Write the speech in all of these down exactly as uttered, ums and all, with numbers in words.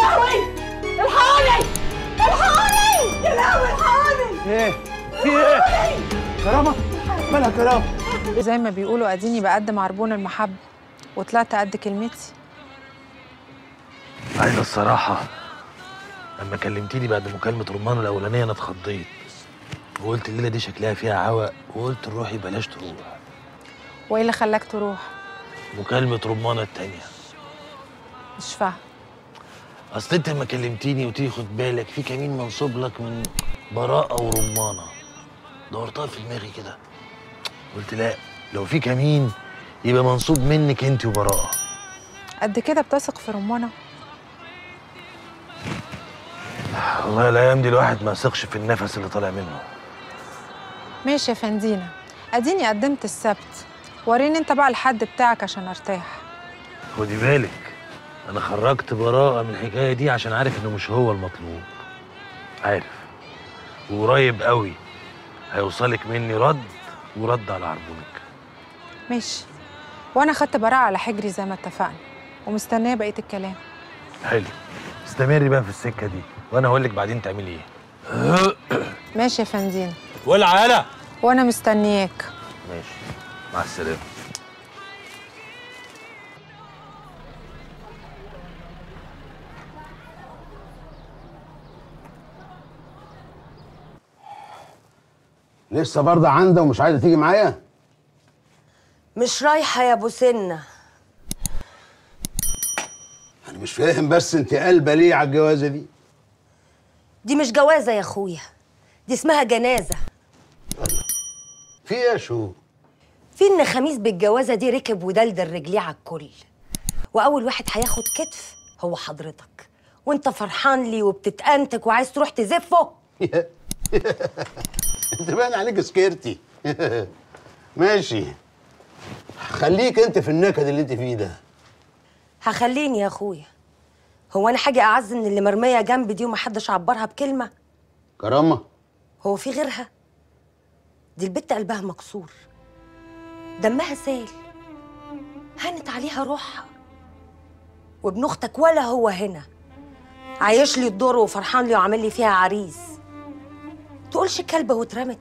لهوي الحقوني الحقوني يا لهوي الحقوني. ايه في ايه؟ كرامه مالها كرامه؟ زي ما بيقولوا اديني بقدم عربون المحبه وطلعت قد كلمتي. عايزه الصراحه لما كلمتيني بعد مكالمه رمان الاولانيه انا اتخضيت وقلت الليله دي شكلها فيها عوق وقلت روحي بلاش تروح. وايه اللي خلاك تروح؟ مكالمه رمانه التانيه. مش فاهم. اصل انت لما كلمتيني قلت لي خد بالك في كمين منصوب لك من براءه ورمانه. دورتها في دماغي كده قلت لا لو في كمين يبقى منصوب منك انت وبراءه. قد كده بتثق في رمانه؟ والله الايام دي الواحد ما يثقش في النفس اللي طالع منه. ماشي يا فندينا، اديني قدمت السبت، وريني انت بقى الحد بتاعك عشان ارتاح. خدي بالك انا خرجت براءه من الحكايه دي عشان عارف انه مش هو المطلوب. عارف وقريب قوي هيوصلك مني رد ورد على عربونك. ماشي، وانا خدت براءه على حجري زي ما اتفقنا ومستنيه بقيه الكلام. حلو، استمري بقى في السكه دي وانا هقول لك بعدين تعملي ايه. ماشي يا فندينا. ولع يالا. وانا مستنياك. ماشي مع السلامه. لسه برضه عنده ومش عايزه تيجي معايا؟ مش رايحه يا ابو سنه. انا مش فاهم بس انت قلبه ليه على الجوازه دي؟ دي مش جوازه يا اخويا، دي اسمها جنازه. في ايه يا شو؟ في ان خميس بالجوازه دي ركب ودلدل رجليه على الكل، واول واحد هياخد كتف هو حضرتك، وانت فرحان لي وبتتأنتك وعايز تروح تزفه. انت باين عليك سكيرتي. ماشي، خليك انت في النكد اللي انت فيه ده. هخليني يا اخويا، هو انا حاجه اعز من اللي مرميه جنبي دي ومحدش عبرها بكلمه؟ كرامه، هو في غيرها؟ دي البت قلبها مكسور، دمها سال، هانت عليها روحها. وابن اختك ولا هو هنا عايش لي الدور وفرحان لي وعامل لي فيها عريس، تقولش كلبه واترمت.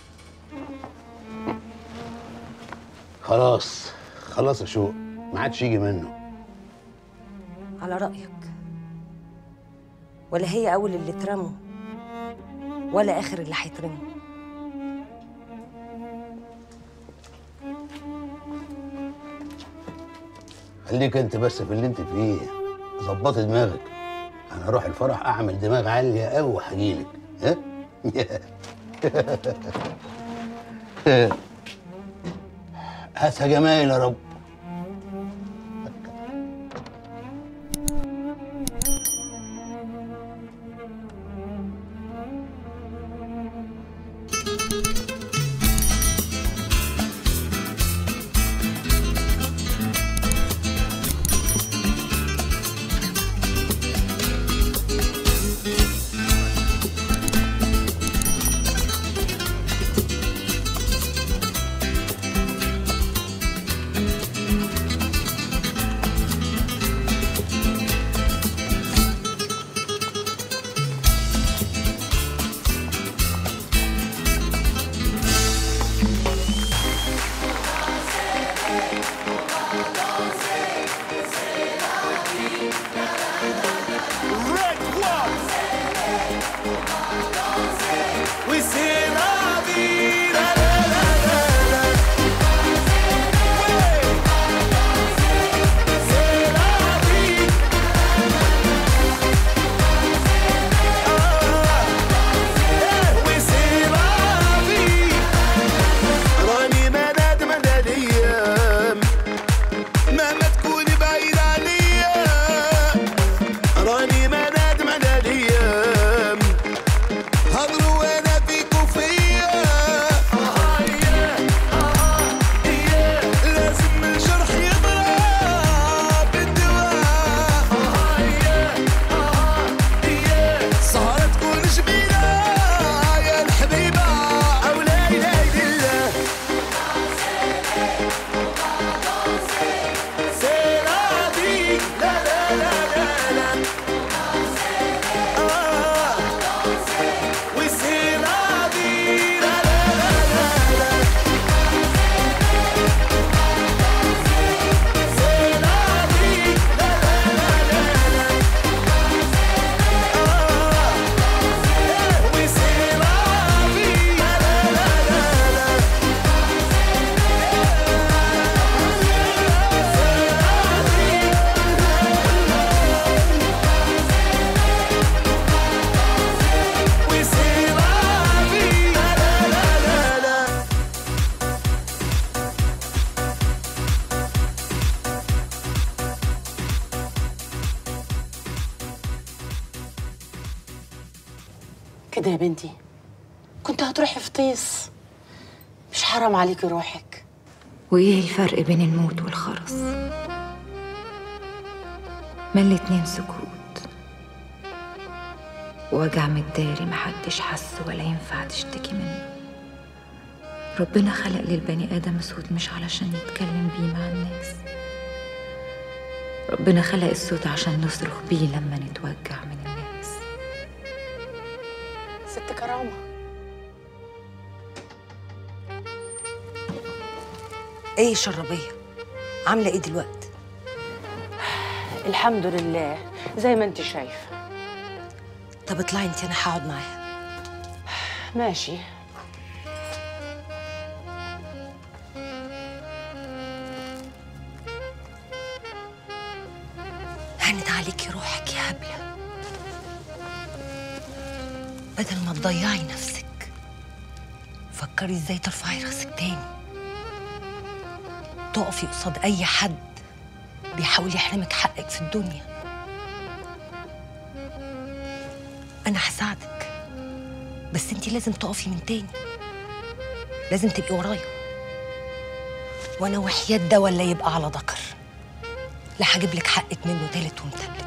خلاص خلاص يا شوق، ما عادش يجي منه. على رأيك، ولا هي أول اللي اترموا ولا آخر اللي هيترموا. خليك انت بس في اللي انت فيه، ظبطي دماغك. انا اروح الفرح اعمل دماغ عاليه قوي وهجيلك. ها؟ هاتها جمايل يا رب. كده يا بنتي كنت هتروحي في طيس، مش حرام عليكي روحك. وإيه الفرق بين الموت والخرس؟ ما الاتنين سكوت، وجع متداري محدش حس ولا ينفع تشتكي منه. ربنا خلق للبني آدم صوت مش علشان يتكلم بيه مع الناس، ربنا خلق الصوت عشان نصرخ بيه لما نتوجع من الناس. ست كرامة، ايه يا شربيه؟ عامله ايه دلوقتي؟ الحمد لله زي ما انت شايفة. طب اطلعي انت، انا هقعد معاها. ماشي. هانت عليكي روحك يا هبله، بدل ما تضيعي نفسك فكري ازاي ترفعي راسك تاني، تقفي قصاد اي حد بيحاول يحرمك حقك في الدنيا. انا هساعدك، بس انتي لازم تقفي من تاني، لازم تبقي ورايا، وانا وحياة ده ولا يبقى على ذكر لا هجيب لك حقك منه تالت ومتلت.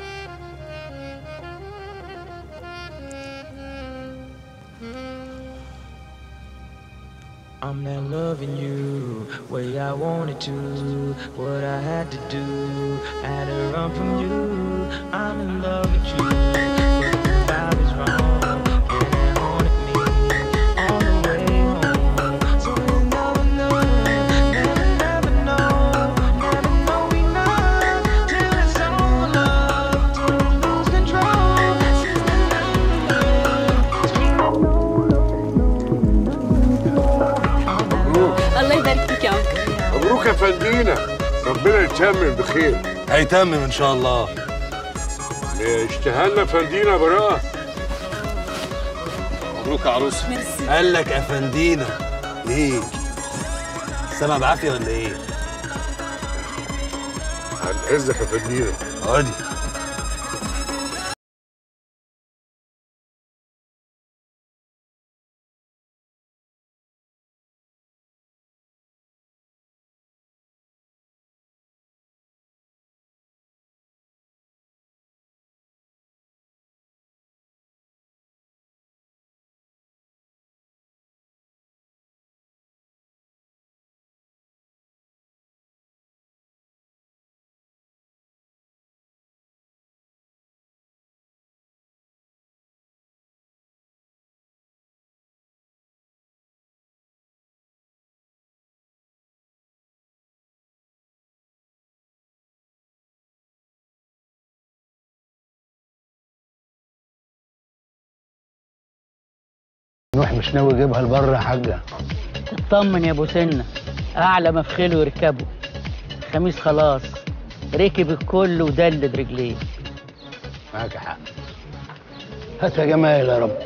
I'm not loving you way I wanted to, what I had to do, I had to run from you. I'm in love with you, but the vibe is wrong, and it haunted me on the way home. So we'll never know, never, never know, never know enough till it's all love, till we lose control. Since the night we love, الله يبارك فيك يا أنكل. مبروك يا فندينا، ربنا يتمم بخير. هيتمم ان شاء الله. اشتهلنا فندينا براءة. مبروك يا عروسه. ميرسي. قال لك افندينا ايه؟ سامع بعافيه ولا ايه؟ عن اذنك يا فندينا. عادي. نوح مش ناوي يجيبها لبره يا حاجه؟ اطمن يا ابو سنه، اعلى ما في خيله يركبه. خميس خلاص ركب الكل ودلد رجليه. معاك حق. هات يا جمال يا رب.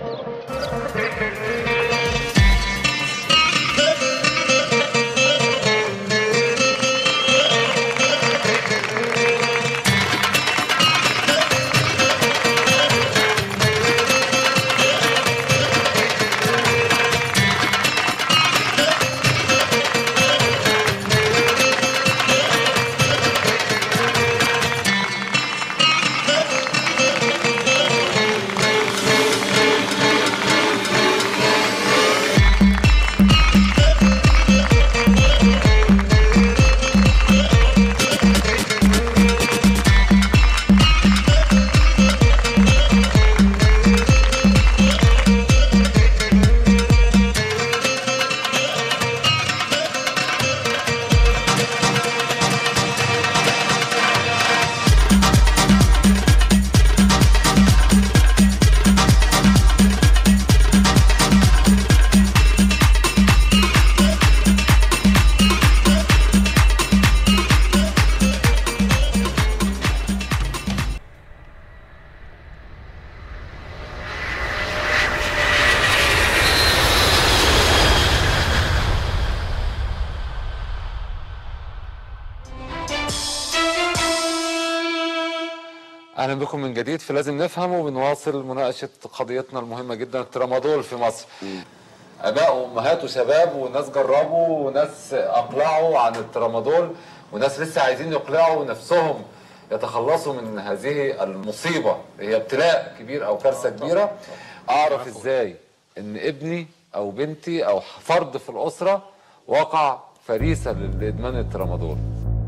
اهلا بكم من جديد في لازم نفهم، وبنواصل مناقشه قضيتنا المهمه جدا الترامادول في مصر. اباء وامهات وشباب وناس جربوا وناس اقلعوا عن الترامادول وناس لسه عايزين يقلعوا نفسهم يتخلصوا من هذه المصيبه، هي ابتلاء كبير او كارثه كبيره. اعرف ازاي ان ابني او بنتي او فرد في الاسره وقع فريسه لادمان الترامادول.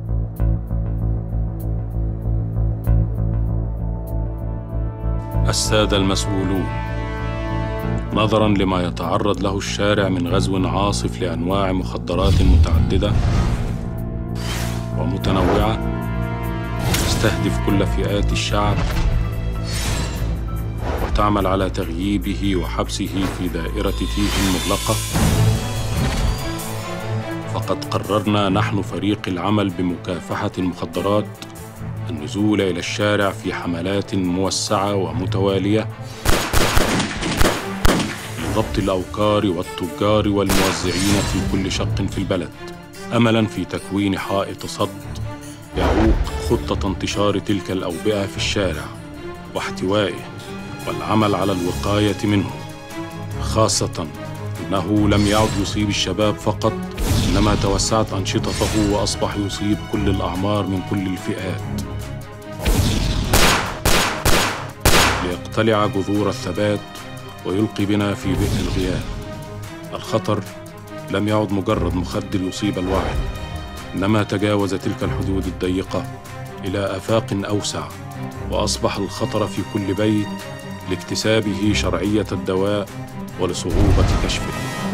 السادة المسؤولون، نظراً لما يتعرض له الشارع من غزو عاصف لأنواع مخدرات متعددة ومتنوعة تستهدف كل فئات الشعب وتعمل على تغييبه وحبسه في دائرة تيه مغلقة، فقد قررنا نحن فريق العمل بمكافحة المخدرات النزول إلى الشارع في حملات موسعة ومتوالية لضبط الأوكار والتجار والموزعين في كل شق في البلد، أملاً في تكوين حائط صد يعوق خطة انتشار تلك الأوبئة في الشارع واحتوائه والعمل على الوقاية منه، خاصة أنه لم يعد يصيب الشباب فقط، إنما توسعت أنشطته وأصبح يصيب كل الأعمار من كل الفئات، ليقتلع جذور الثبات ويلقي بنا في بئر الغياب. الخطر لم يعد مجرد مخدر يصيب الوعي، إنما تجاوز تلك الحدود الضيقة إلى آفاق أوسع، وأصبح الخطر في كل بيت لاكتسابه شرعية الدواء ولصعوبة كشفه.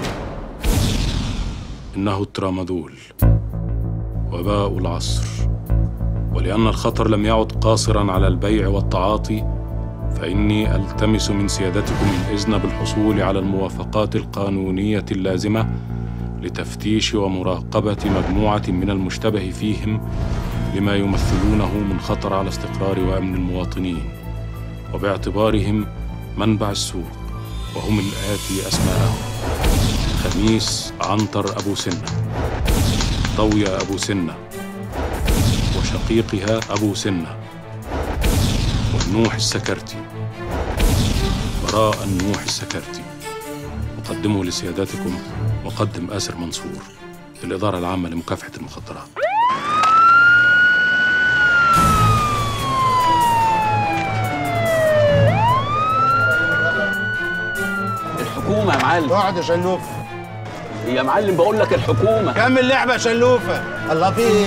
إنه الترامادول، وباء العصر، ولأن الخطر لم يعد قاصراً على البيع والتعاطي، فإني ألتمس من سيادتكم الإذن بالحصول على الموافقات القانونية اللازمة لتفتيش ومراقبة مجموعة من المشتبه فيهم لما يمثلونه من خطر على استقرار وأمن المواطنين، وباعتبارهم منبع السوء، وهم الآتي أسماءهم: خميس عنتر أبو سنة، ضوية أبو سنة، وشقيقها أبو سنة، والنوح السكرتي، براء النوح السكرتي. أقدمه لسيادتكم مقدم آسر منصور، الإدارة العامة لمكافحة المخدرات. الحكومة يا معلم. اقعد يا شلوف. يا معلم بقول لك الحكومة. كمل لعبة يا شلوفة. الله في ايه؟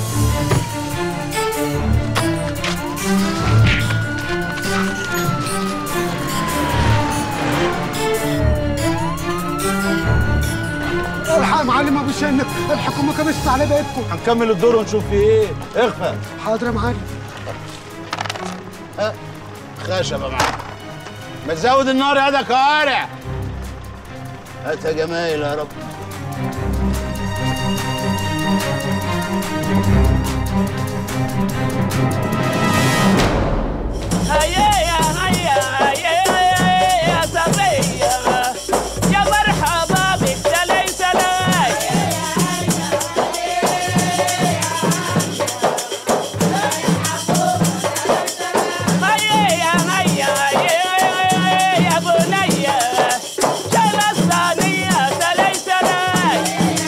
الحق يا معلم ابو سنة، الحكومة كبست على بيتكم. هنكمل الدور ونشوف في ايه. اخفى. حاضر يا معلم. ها خشبة معاك. ما تزود النار يا ده كوارع. هات يا جمايل يا رب. هيا يا هيا هيا يا صبية يا مرحبا بك سلاي سلاي. هيا يا هيا هيا يا بنية شال الصينية سلاي سلاي.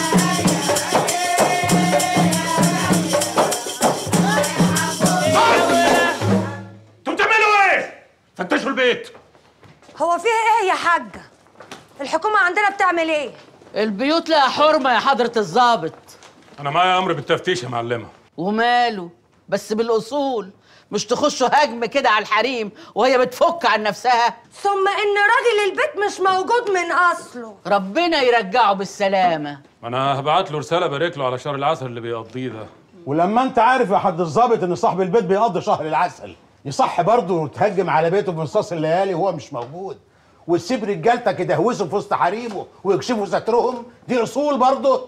انتوا بتعملوا ايه؟ فتشوا البيت. هو فيها ايه يا حاجة؟ الحكومة عندنا بتعمل ايه؟ البيوت لها حرمة يا حضرة الضابط. انا معايا امر بالتفتيش يا معلمة. وماله؟ بس بالأصول، مش تخشوا هجم كده على الحريم وهي بتفك عن نفسها. ثم ان راجل البيت مش موجود من اصله. ربنا يرجعه بالسلامة. انا هبعت له رسالة بارك له على شهر العسل اللي بيقضيه ده. ولما انت عارف يا حد الظابط ان صاحب البيت بيقضي شهر العسل، يصح برضه تهجم على بيته بمصاص الليالي وهو مش موجود، وتسيب رجالتك يدهوسوا في وسط حريمه ويكشفوا سترهم؟ دي اصول برضه.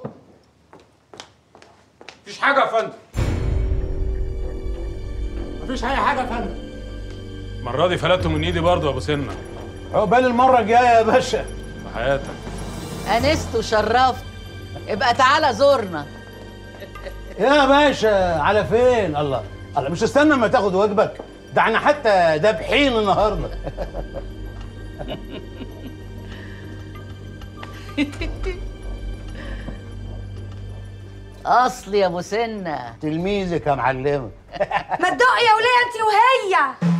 مفيش حاجة يا فندم. مفيش اي حاجة يا فندم. المرة دي فلتوا من ايدي برضه يا ابو سنة. عقبال المرة الجاية يا باشا. في حياتك. أنست وشرفت، ابقى تعالى زورنا. يا باشا على فين؟ الله الله، مش استنى اما تاخد واجبك؟ ده احنا حتى دابحين النهارده. اصلي يا ابو سنه تلميذك يا معلمه. ما تدق يا وليه انت وهي.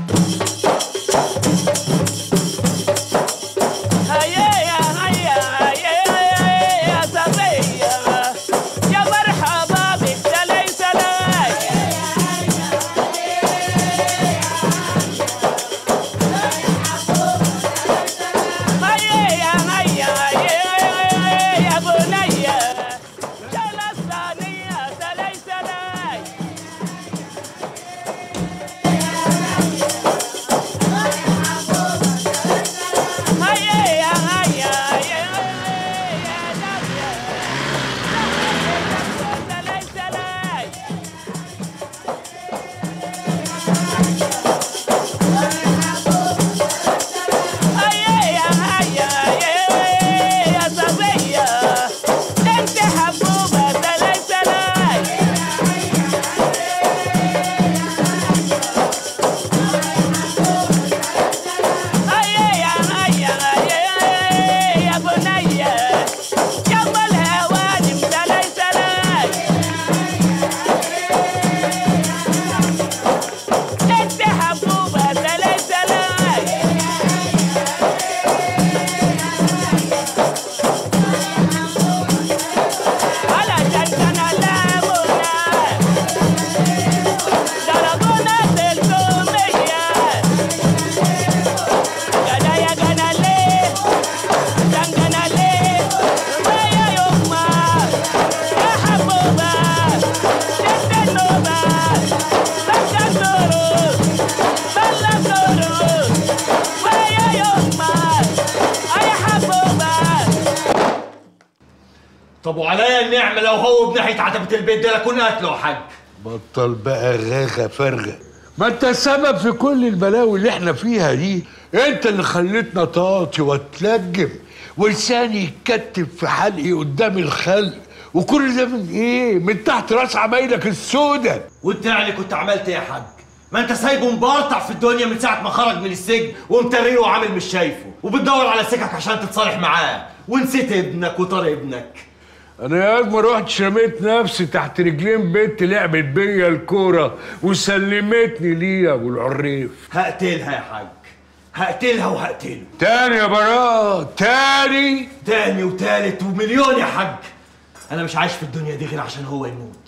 هيا هيا هيا يا صبية يا مرحبا بك سلاي سلاي. هيا هيا هيا يا بنية جل الثانية سلاي سلاي. طب وعليا النعمة لو هو بناحية عتبة البيت ده لكون قتله يا حاج. بطل بقى غاغة فارغة، ما انت السبب في كل البلاوي اللي احنا فيها دي. انت اللي خليتنا طاطي واتلجم ولساني يتكتف في حلقي قدام الخلق، وكل ده من ايه؟ من تحت راس عمايلك السودة. وانت يعني كنت عملت ايه يا حاج؟ ما انت سايبه مبرطع في الدنيا من ساعة ما خرج من السجن ومتريه وعامل مش شايفه، وبتدور على سكك عشان تتصالح معاه، ونسيت ابنك وطار ابنك. انا يا ما رحتش رميت نفسي تحت رجلين بنت لعبت بيا الكوره وسلمتني ليه يا ابو العريف. هقتلها يا حاج، هقتلها وهقتله تاني يا براء، تاني تاني وتالت ومليون يا حاج. انا مش عايش في الدنيا دي غير عشان هو يموت.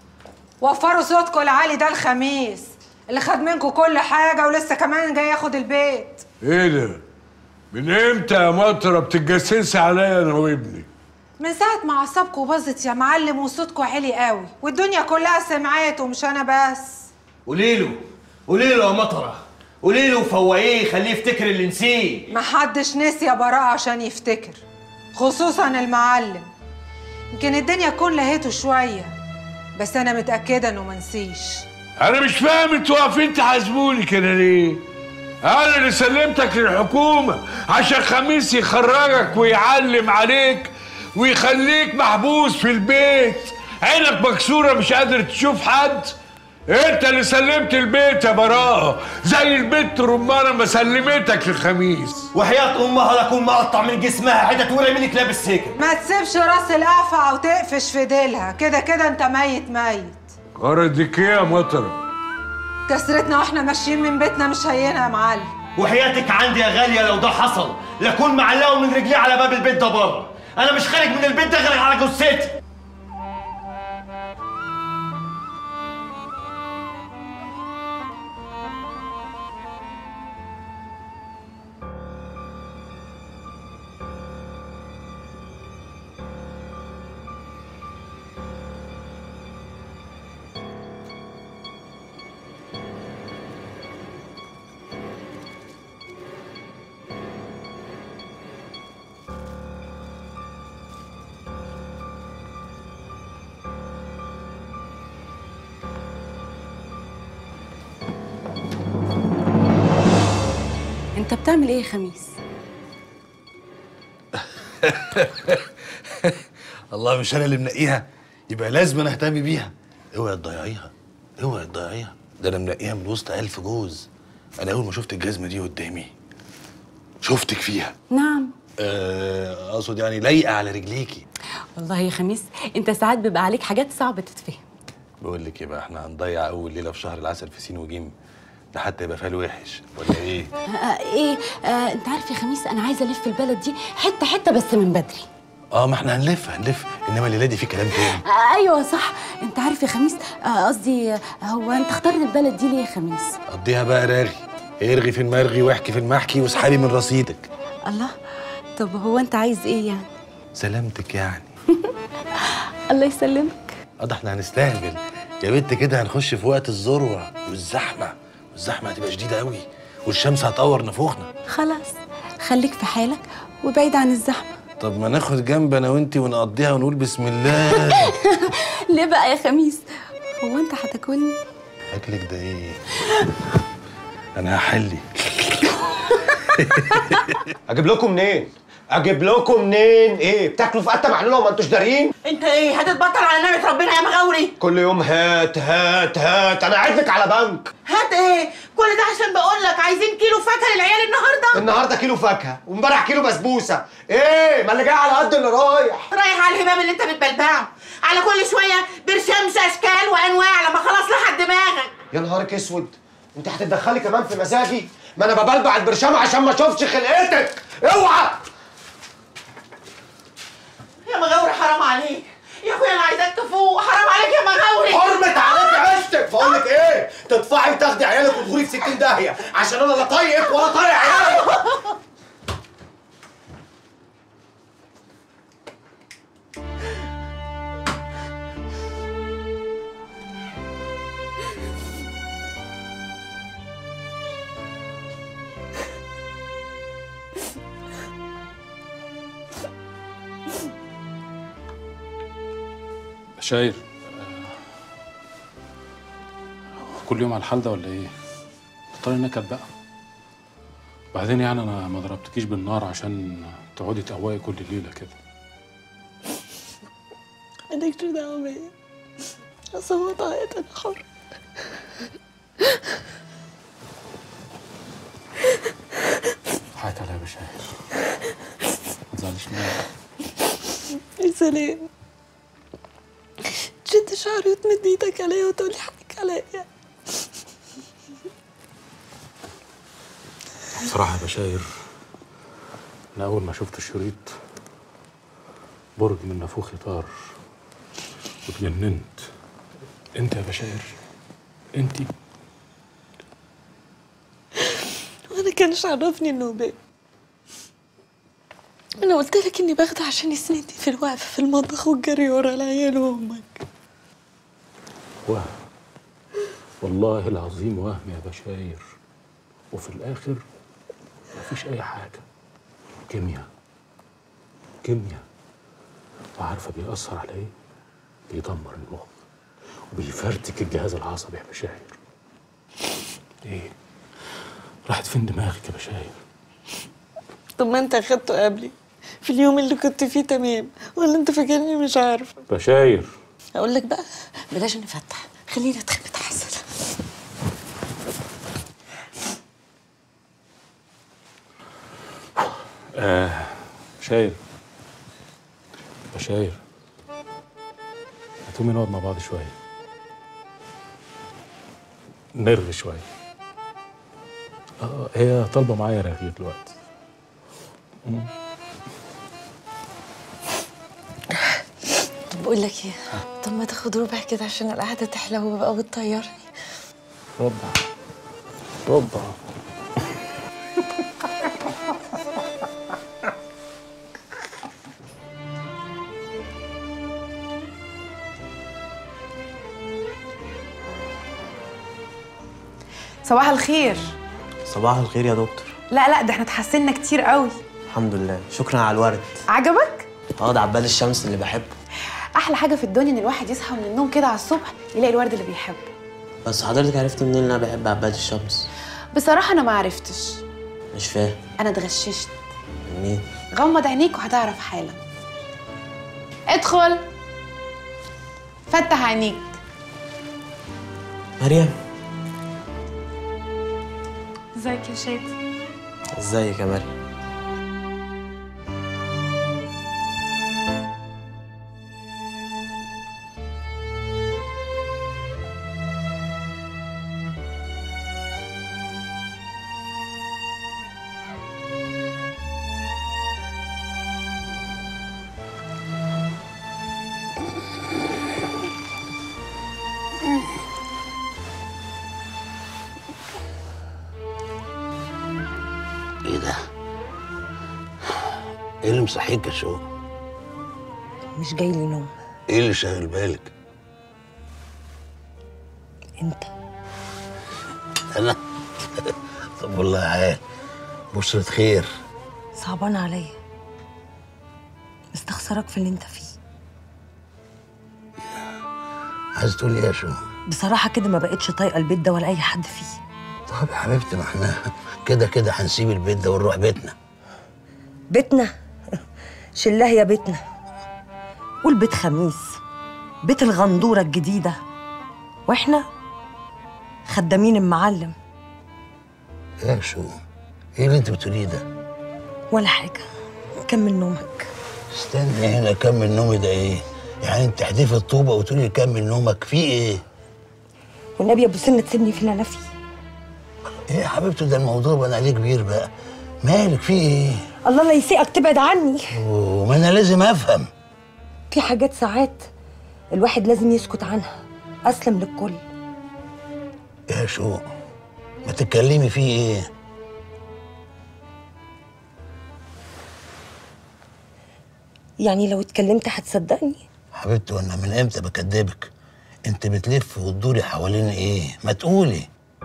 وفروا صوتكم العالي ده الخميس اللي خد منكم كل حاجه ولسه كمان جاي ياخد البيت. ايه ده؟ من امتى يا مطره بتتجسسي عليا انا وابني؟ من ساعة ما أعصابكوا باظت يا معلم وصوتكوا عالي قوي والدنيا كلها سمعت ومش أنا بس. قولي له قولي له يا مطرة، قولي له وفوقيه خليه يفتكر اللي نسيه. محدش نسي يا براءة عشان يفتكر، خصوصا المعلم. يمكن الدنيا تكون لهيته شوية بس أنا متأكدة إنه منسيش. أنا مش فاهم انتوا واقفين تحاسبوني كده ليه؟ أنا اللي سلمتك للحكومة عشان خميس يخرجك ويعلم عليك ويخليك محبوس في البيت، عينك مكسورة مش قادر تشوف حد. انت اللي سلمت البيت يا براءة، زي البت رمانة ما سلمتك لخميس. وحياة امها لكون مقطع من جسمها حتت ولا منك لابس سجن. ما تسيبش راس القفع وتقفش في ديلها، كده كده انت ميت ميت. غرضك ايه يا مطرة؟ كسرتنا واحنا ماشيين من بيتنا مش هينها يا معلم. وحياتك عندي يا غالية لو ده حصل لكون معلقه من رجليه على باب البيت ده بره. انا مش خارج من البيت ده غير على جثتي. انت بتعمل ايه يا خميس؟ الله، مش انا اللي منقيها، يبقى لازم انا اهتم بيها. اوعي تضيعيها، اوعي تضيعيها. ده انا منقيها من وسط ألف جوز. انا اول ما شفت الجزمه دي قدامي شفتك فيها. نعم. آه، اقصد يعني لايقه على رجليكي. والله يا خميس انت ساعات بيبقى عليك حاجات صعبه تتفهم. بقول لك ايه بقى، احنا هنضيع اول ليله في شهر العسل في سين وجيم، ده حتى يبقى فال وحش ولا ايه؟ آه ايه آه انت عارف يا خميس انا عايزه الف البلد دي حته حته بس من بدري. اه ما احنا هنلف هنلف، انما الليله دي في كلام تاني. آه ايوه صح. انت عارف يا خميس قصدي آه هو انت اخترت البلد دي ليه يا خميس؟ قضيها بقى راغي، ارغي في المرغي واحكي في المحكي واسحبي من رصيدك. الله، طب هو انت عايز ايه يعني؟ سلامتك يعني. الله يسلمك. اه ده احنا هنستهبل يا بنت كده، هنخش في وقت الذروه والزحمه، والزحمه هتبقى شديده قوي والشمس هتقور نفوخنا. خلاص خليك في حالك وبعيد عن الزحمه. طب ما ناخد جنب انا وانتي ونقضيها ونقول بسم الله. ليه بقى يا خميس؟ هو انت هتاكلني؟ اكلك ده ايه؟ انا هحلي. اجيب لكم منين؟ اجيب لكم منين؟ ايه بتاكلوا في قته معلومه وما انتوش دارين؟ انت ايه هتتبطل على نعمه ربنا يا مغاوري؟ كل يوم هات هات هات، انا قاعد لك على بنك. هات ايه؟ كل ده عشان بقول لك عايزين كيلو فاكهه للعيال النهارده؟ النهارده كيلو فاكهه وامبارح كيلو بسبوسه. ايه ما اللي جاي على قد اللي رايح. رايح على الهباب اللي انت بتبلبعه، على كل شويه برشامش اشكال وانواع لما خلاص لحد دماغك. يا نهارك اسود، انت هتتدخلي كمان في مزاجي؟ ما انا ببلبع البرشامه عشان ما اشوفش خلقتك. اوعى يا مغاوري، حرام عليك يا اخويا، انا عايزاك تفوق، حرام عليك يا مغاوري. حرمت عليك عشتك. بقول لك ايه، تدفعي وتاخدي عيالك وتغوري في ستين داهيه عشان انا لا طايقك ولا طايق عيالك. بشاير، كل يوم على الحال ده ولا ايه؟ بطلي نكد بقى. بعدين يعني انا ما ضربتكيش بالنار عشان تقعدي تقوقي كل ليله كده. مالكش دعوه بيا، اصل طاقت انا حر. حياتي عليا يا بشاير، ما تزعليش مني. يا سلام، تشد شعري وتمد ايدك عليا وتقولي حقك عليا. بصراحة يا بشاير، أنا أول ما شفت الشريط برج من نافوخي طار واتجننت. أنت يا بشاير، أنتِ. وأنا كانش عرفني إنه باب. أنا قلت لك إني باخده عشان يسندني في الوقفة في المطبخ والجري ورا العيال وأمك. وهم، والله العظيم وهم يا بشاير، وفي الآخر مفيش أي حاجة. كيمياء كيمياء، وعارفة بيأثر على إيه؟ بيدمر المخ وبيفرتك الجهاز العصبي يا بشاير. إيه؟ راحت فين دماغك يا بشاير؟ طب ما أنت أخدته قبلي في اليوم اللي كنت فيه تمام، ولا أنت فاكرني مش عارفة؟ بشاير، أقول لك بقى بلاش نفتح، خلينا نتخبط حسن. آه بشاير بشاير، هتقومي نقعد مع بعض شوية، نرغي شوية. اه هي طالبة معايا رغي دلوقتي. مم. طب بقول لك ايه، طب ما تاخد ربع كده عشان القعدة تحلو بقى وتطيرني. ربع ربع. صباح الخير. صباح الخير يا دكتور. لا لا، ده احنا اتحسنا كتير قوي. الحمد لله، شكرا على الورد. عجبك؟ اه ده عباد الشمس اللي بحبه. احلى حاجه في الدنيا ان الواحد يصحى من النوم كده على الصبح يلاقي الورد اللي بيحبه. بس حضرتك عرفت منين ان انا بحب عباد الشمس؟ بصراحه انا ما عرفتش. مش فاهم. انا اتغششت. منين؟ غمض عينيك وهتعرف حالا. ادخل، فتح عينيك. مريم، ازيك يا شادي؟ ازيك يا مريم؟ ايه ده؟ ايه اللي مصحيك يا شو؟ مش جاي لي نوم. ايه اللي شاغل بالك؟ انت. انا؟ طب والله عال، بشرة خير. صعبان عليا، مستخسرك في اللي انت فيه. عايز تقول ايه يا شو؟ بصراحة كده ما بقتش طايقة البيت ده ولا أي حد فيه. طب يا حبيبتي، ما احنا كده كده هنسيب البيت ده ونروح بيتنا. بيتنا؟ شلاه يا بيتنا. والبيت خميس، بيت الغندورة الجديدة، واحنا خدامين المعلم. ايه يا شو؟ ايه اللي انت بتقوليه ده؟ ولا حاجة، كمل نومك. استني هنا، كمل نومي ده ايه؟ يعني انت تحدفي الطوبة وتقولي لي كمل نومك، في ايه؟ والنبي يا ابو سنة تسيبني في اللي انا فيه. ايه يا حبيبتي، ده الموضوع بقى عليه كبير بقى. مالك، في ايه؟ الله لا يسيئك تبعد عني. وما انا لازم افهم. في حاجات ساعات الواحد لازم يسكت عنها، اسلم للكل. يا شو، ما تتكلمي فيه ايه؟ يعني لو اتكلمت هتصدقني؟ حبيبتي، وانا من امتى بكدبك؟ انت بتلف وتدوري حوالين ايه؟ ما تقولي.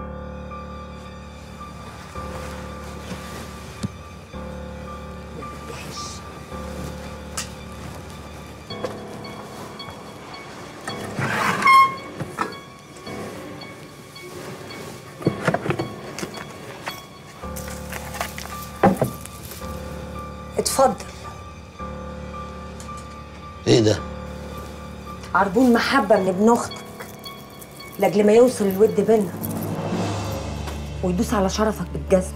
اتفضل. ايه ده؟ عربون محبة من ابن اختك لاجل ما يوصل الود بينا ويدوس على شرفك بالجزمة.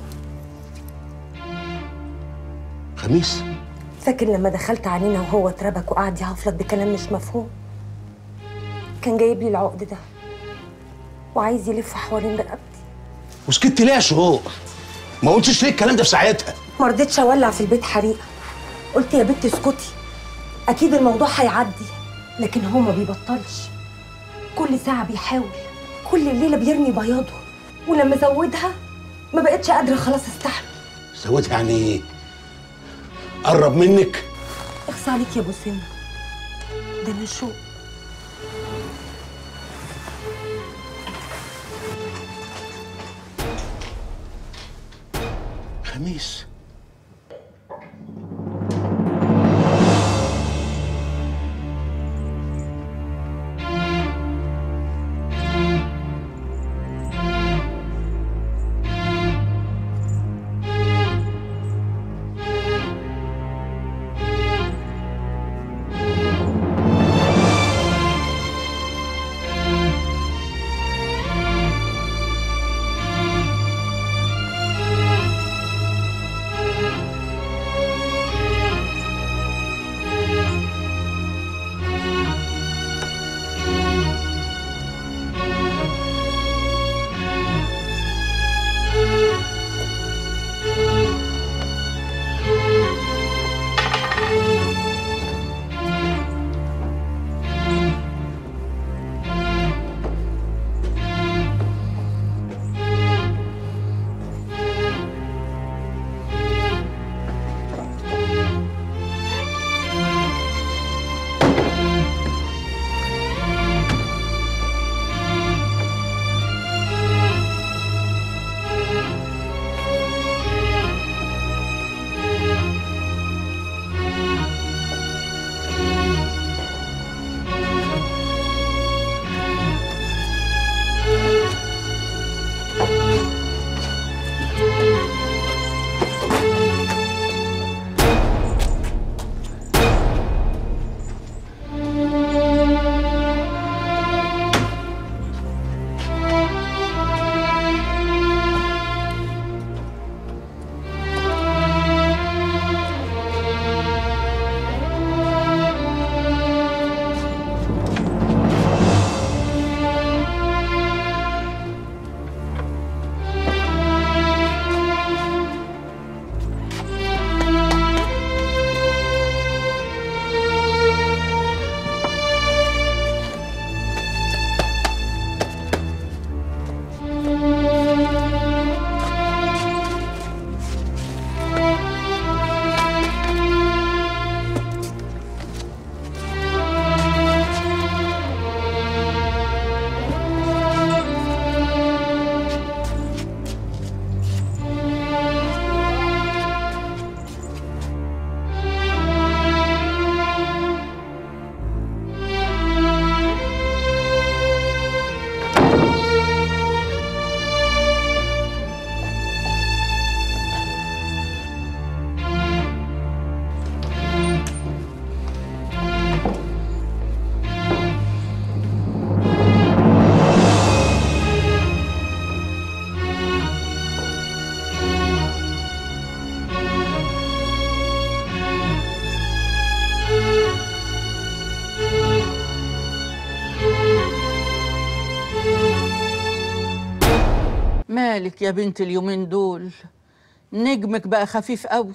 خميس؟ فاكر لما دخلت علينا وهو اتربك وقعد يعفلك بكلام مش مفهوم؟ كان جايب لي العقد ده وعايز يلف حوالين رقبتي. وسكت ليه يا شهور؟ ما قلتش ليه الكلام ده في ساعتها؟ ما رضيتش اولع في البيت حريقه، قلت يا بنت اسكتي، اكيد الموضوع هيعدي. لكن هو ما بيبطلش، كل ساعه بيحاول، كل الليله بيرمي بياضه، ولما زودها ما بقتش قادره خلاص استحمل. زودها يعني ايه؟ قرب منك؟ اخص عليك يا ابو سنه، ده انا شوق. خميس، مالك يا بنت اليومين دول؟ نجمك بقى خفيف قوي.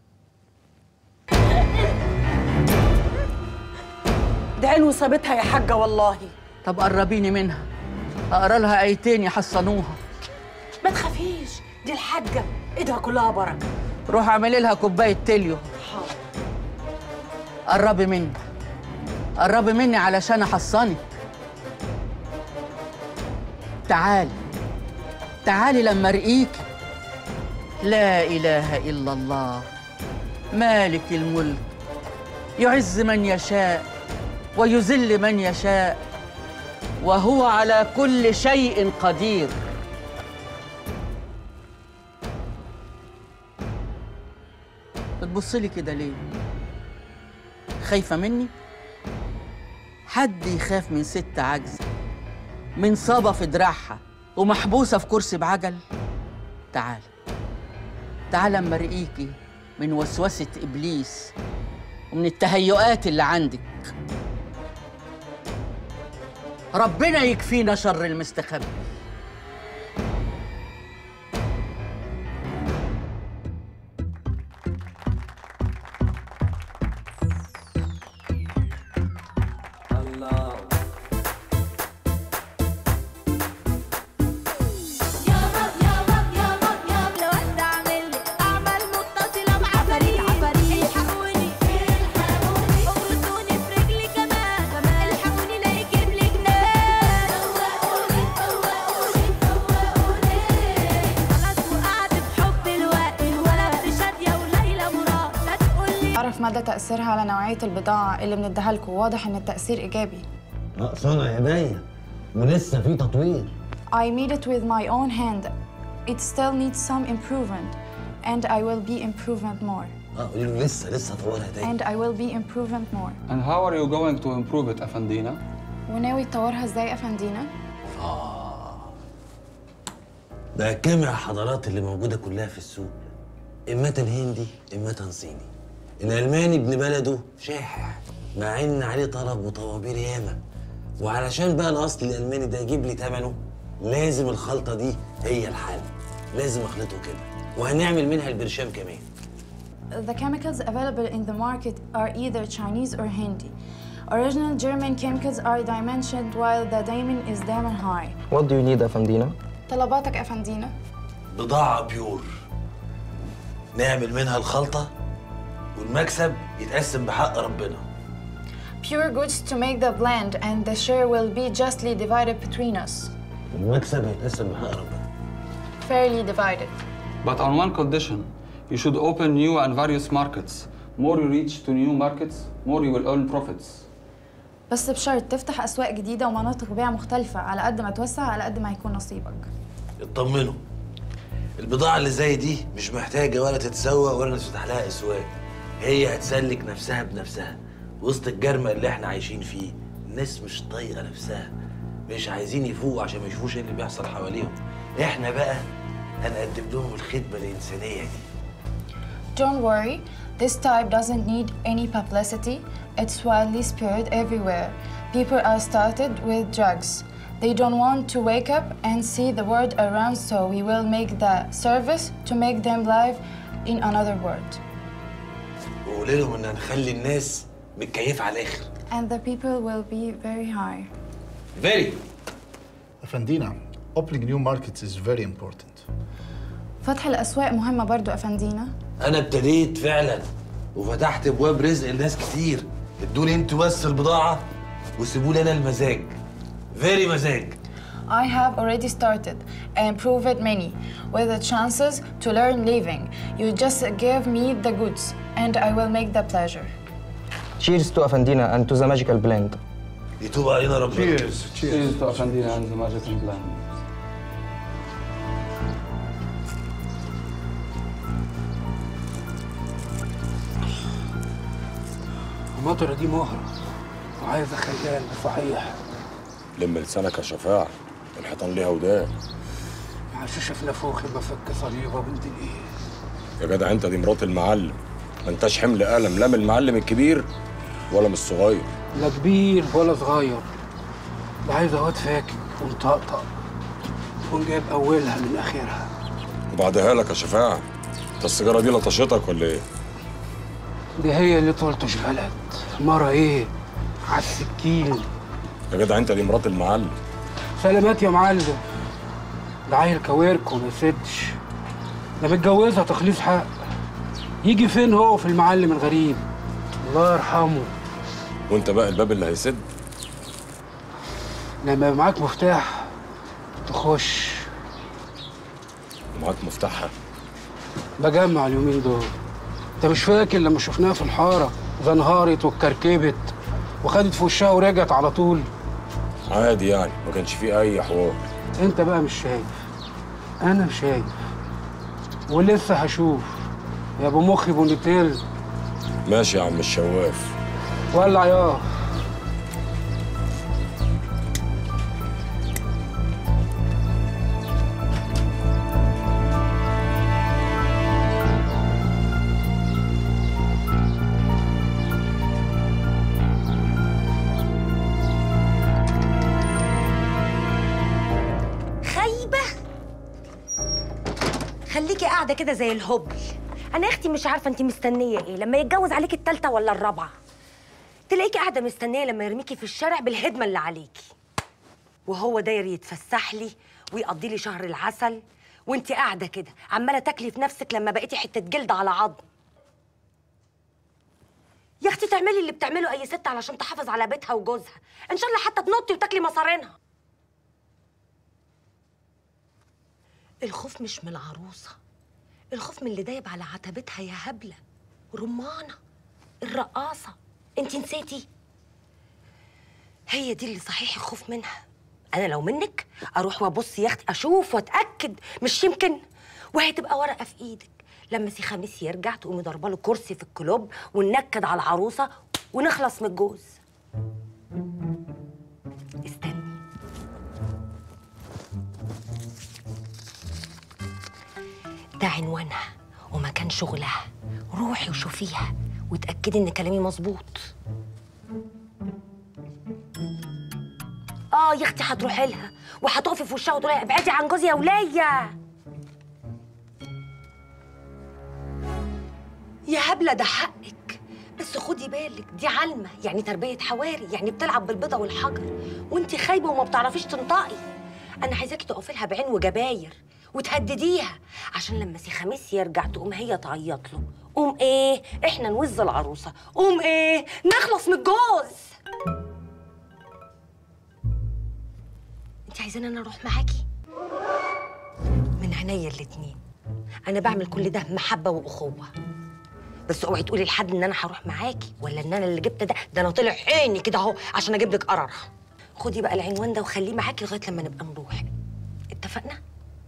ده عين وصابتها يا حاجه والله. طب قربيني منها اقرا لها ايتين يحصنوها. ما تخافيش، دي الحاجه ايدها كلها بركه. روح اعملي لها كوبايه تليو. حاضر. قربي مني قربي مني علشان احصنك. تعالي تعالي لما ارقيكي. لا اله الا الله مالك الملك يعز من يشاء ويذل من يشاء وهو على كل شيء قدير. بتبصلي كده ليه؟ خايفة مني؟ حد يخاف من ست عاجزة من صابة في دراعها ومحبوسة في كرسي بعجل؟ تعالى تعالى اما ارقيكي من وسوسة إبليس ومن التهيؤات اللي عندك. ربنا يكفينا شر المستخبي. مدى تأثيرها على نوعية البضاعة اللي بنديها لكم. واضح إن التأثير إيجابي. ناقصانا عينيا ولسه في تطوير. I made it with my own hand. It still needs some improvement and I will be improvement more. اه قولي له لسه لسه طورها تاني. And I will be improvement more. And how are you going to improve it أفندينا؟ وناوي تطورها ازاي أفندينا؟ اه ده كامل الحضارات اللي موجودة كلها في السوق. إما هندي إما صيني. الألماني ابن بلده شاحح مع إن عليه طلب وطوابير ياما، وعلشان بقى الأصل الألماني ده يجيب لي ثمنه لازم الخلطة دي هي الحل، لازم أخلطه كده، وهنعمل منها البرشام كمان. The chemicals available in the market are either Chinese or Hindi. Original German chemicals are dimensioned while the diamond is diamond high. What do you need أفندينا؟ طلباتك أفندينا؟ بضاعة بيور نعمل منها الخلطة والمكسب يتقسم بحق ربنا. Pure goods to make the blend and the share will be justly divided between us. المكسب هيتقسم بحق ربنا. Fairly divided. But on one condition, you should open new and various markets. More you reach to new markets, more you will earn profits. بس بشرط تفتح أسواق جديدة ومناطق بيع مختلفة. على قد ما توسع على قد ما هيكون نصيبك. اطمنوا، البضاعة اللي زي دي مش محتاجة ولا تتسوق ولا نفتح لها أسواق. هي هتسلك نفسها بنفسها وسط الجرمة اللي احنا عايشين فيه. الناس مش طايقة نفسها، مش عايزين يفوقوا عشان ما يشوفوش ايه اللي بيحصل حواليهم. احنا بقى هنقدم لهم الخدمة الإنسانية دي. Don't worry, this type doesn't need any publicity. It's widely spread everywhere. People are started with drugs. They don't want to wake up and see the word around, so we will make the service to make them live in another world. وقولي لهم ان هنخلي الناس متكيفة على الآخر. And the people will be very high. Very. أفندينا, opening new markets is very important. فتح الأسواق مهمة برضو أفندينا. أنا ابتديت فعلا وفتحت أبواب رزق لناس كتير. ادوني انتوا بس البضاعة وسيبوا لي أنا المزاج. Very مزاج. I have already started and proved many with the chances to learn living. You just give me the goods and I will make the pleasure. Cheers to أفندينا and to the magical blend. يتوب علينا ربنا. Cheers. Cheers to أفندينا and the magical blend. المطرة دي مهرة وعايزة خيال صحيح. لم لسانك يا شفاعة، الحيطان ليها ودان. معششة في نافوخي بفك صليبة بنت الايه. يا جدع انت دي مرات المعلم، ما انتش حمل قلم لا من المعلم الكبير ولا من الصغير. لا كبير ولا صغير، ده عايز واد فاكك ومطقطق. تكون جايب اولها من اخرها. وبعدها لك يا شفاعة، انت السيجارة دي لطشتك ولا ايه؟ دي هي اللي طولتش بلد. مرة ايه؟ على السكين. يا جدع انت دي مرات المعلم. سلامات يا معلم. ده عيل كوارك وما يسدش. ده متجوزها تخليص حق. يجي فين هو في المعلم الغريب؟ الله يرحمه. وانت بقى الباب اللي هيسد؟ لما يبقى معاك مفتاح تخش. ومعاك مفتاحها؟ بجمع اليومين دول. انت مش فاكر لما شفناها في الحاره زنهارت واتكركبت وخدت في وشها ورجعت على طول؟ عادي يعني، ما كانش فيه اي حوار. انت بقى مش شايف، انا شايف ولسه هشوف يا ابو مخي بونيتيل. ماشي يا عم الشواف. ولع ياه. خليكي قاعده كده زي الهبل. انا يا اختي مش عارفه انت مستنيه ايه لما يتجوز عليكي التالتة ولا الرابعه. تلاقيكي قاعده مستنيه لما يرميكي في الشارع بالهدمه اللي عليكي، وهو داير يتفسح لي ويقضي لي شهر العسل، وانت قاعده كده عماله تاكلي في نفسك لما بقيتي حته جلد على عظم. يا اختي تعملي اللي بتعمله اي ست علشان تحافظ على بيتها وجوزها، ان شاء الله حتى تنطي وتاكلي مصارينها. الخوف مش من العروسة، الخوف من اللي دايب على عتبتها يا هبلة. رمانة الرقاصة، انت نسيتي؟ هي دي اللي صحيح الخوف منها. انا لو منك اروح وابص يا اختي اشوف واتاكد، مش يمكن وهتبقى ورقه في ايدك لما سي خميس يرجع تقومي ضربه له كرسي في الكلوب وننكد على العروسه ونخلص من الجوز. استني. ده عنوانها ومكان شغلها، روحي وشوفيها وتأكدي ان كلامي مظبوط. اه يا اختي هتروحي لها وهتقفي في وشها وتقولي ابعدي عن جوزي يا ولية. يا هبلة ده حقك، بس خدي بالك دي علمة، يعني تربية حواري، يعني بتلعب بالبيضة والحجر وانتي خايبة وما بتعرفيش تنطقي. انا عايزاكي تقفي لها بعين وجباير وتهدديها عشان لما سي خميس يرجع تقوم هي تعيط له. قوم ايه؟ احنا نوز العروسه. قوم ايه؟ نخلص من الجوز. انت عايزاني انا اروح معاكي؟ من عينيا الاتنين. انا بعمل كل ده محبه واخوه، بس اوعي تقولي لحد ان انا هروح معاكي ولا ان انا اللي جبت ده. ده انا طلع عيني كده اهو عشان اجيب لك قرارها. خدي بقى العنوان ده وخليه معاكي لغايه لما نبقى نروح. اتفقنا؟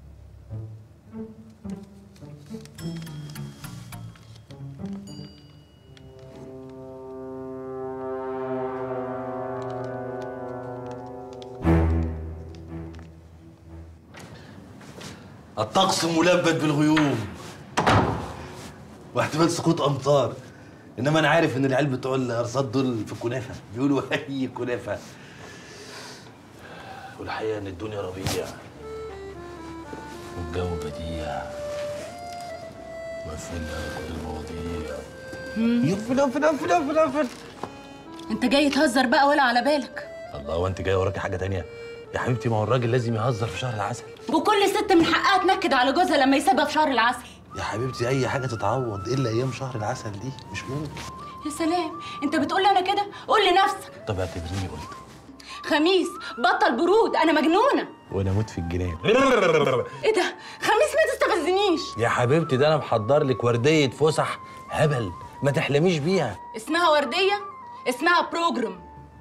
الطقس ملبد بالغيوم واحتمال سقوط امطار، انما انا عارف ان العيال بتوع الارصاد دول في الكنافه بيقولوا هي كنافه. والحقيقه ان الدنيا ربيع والجو بديع وقفلنا كل المواضيع. يقفل قفل قفل قفل قفل. انت جاي تهزر بقى ولا على بالك؟ الله، وانت جاي وراكي حاجه تانية يا حبيبتي؟ ما هو الراجل لازم يهزر في شهر العسل، وكل ست من حقها تنكد على جوزها لما يسيبها في شهر العسل. يا حبيبتي اي حاجه تتعوض الا ايام شهر العسل دي، مش ممكن. يا سلام، انت بتقول لي انا كده؟ قول لنفسك. طب اعتبريني قلت. خميس بطل برود، انا مجنونه. وانا اموت في الجنان. ايه ده؟ خميس ما تستفزنيش يا حبيبتي، ده انا محضر لك ورديه فسح هبل ما تحلميش بيها. اسمها ورديه؟ اسمها بروجرام.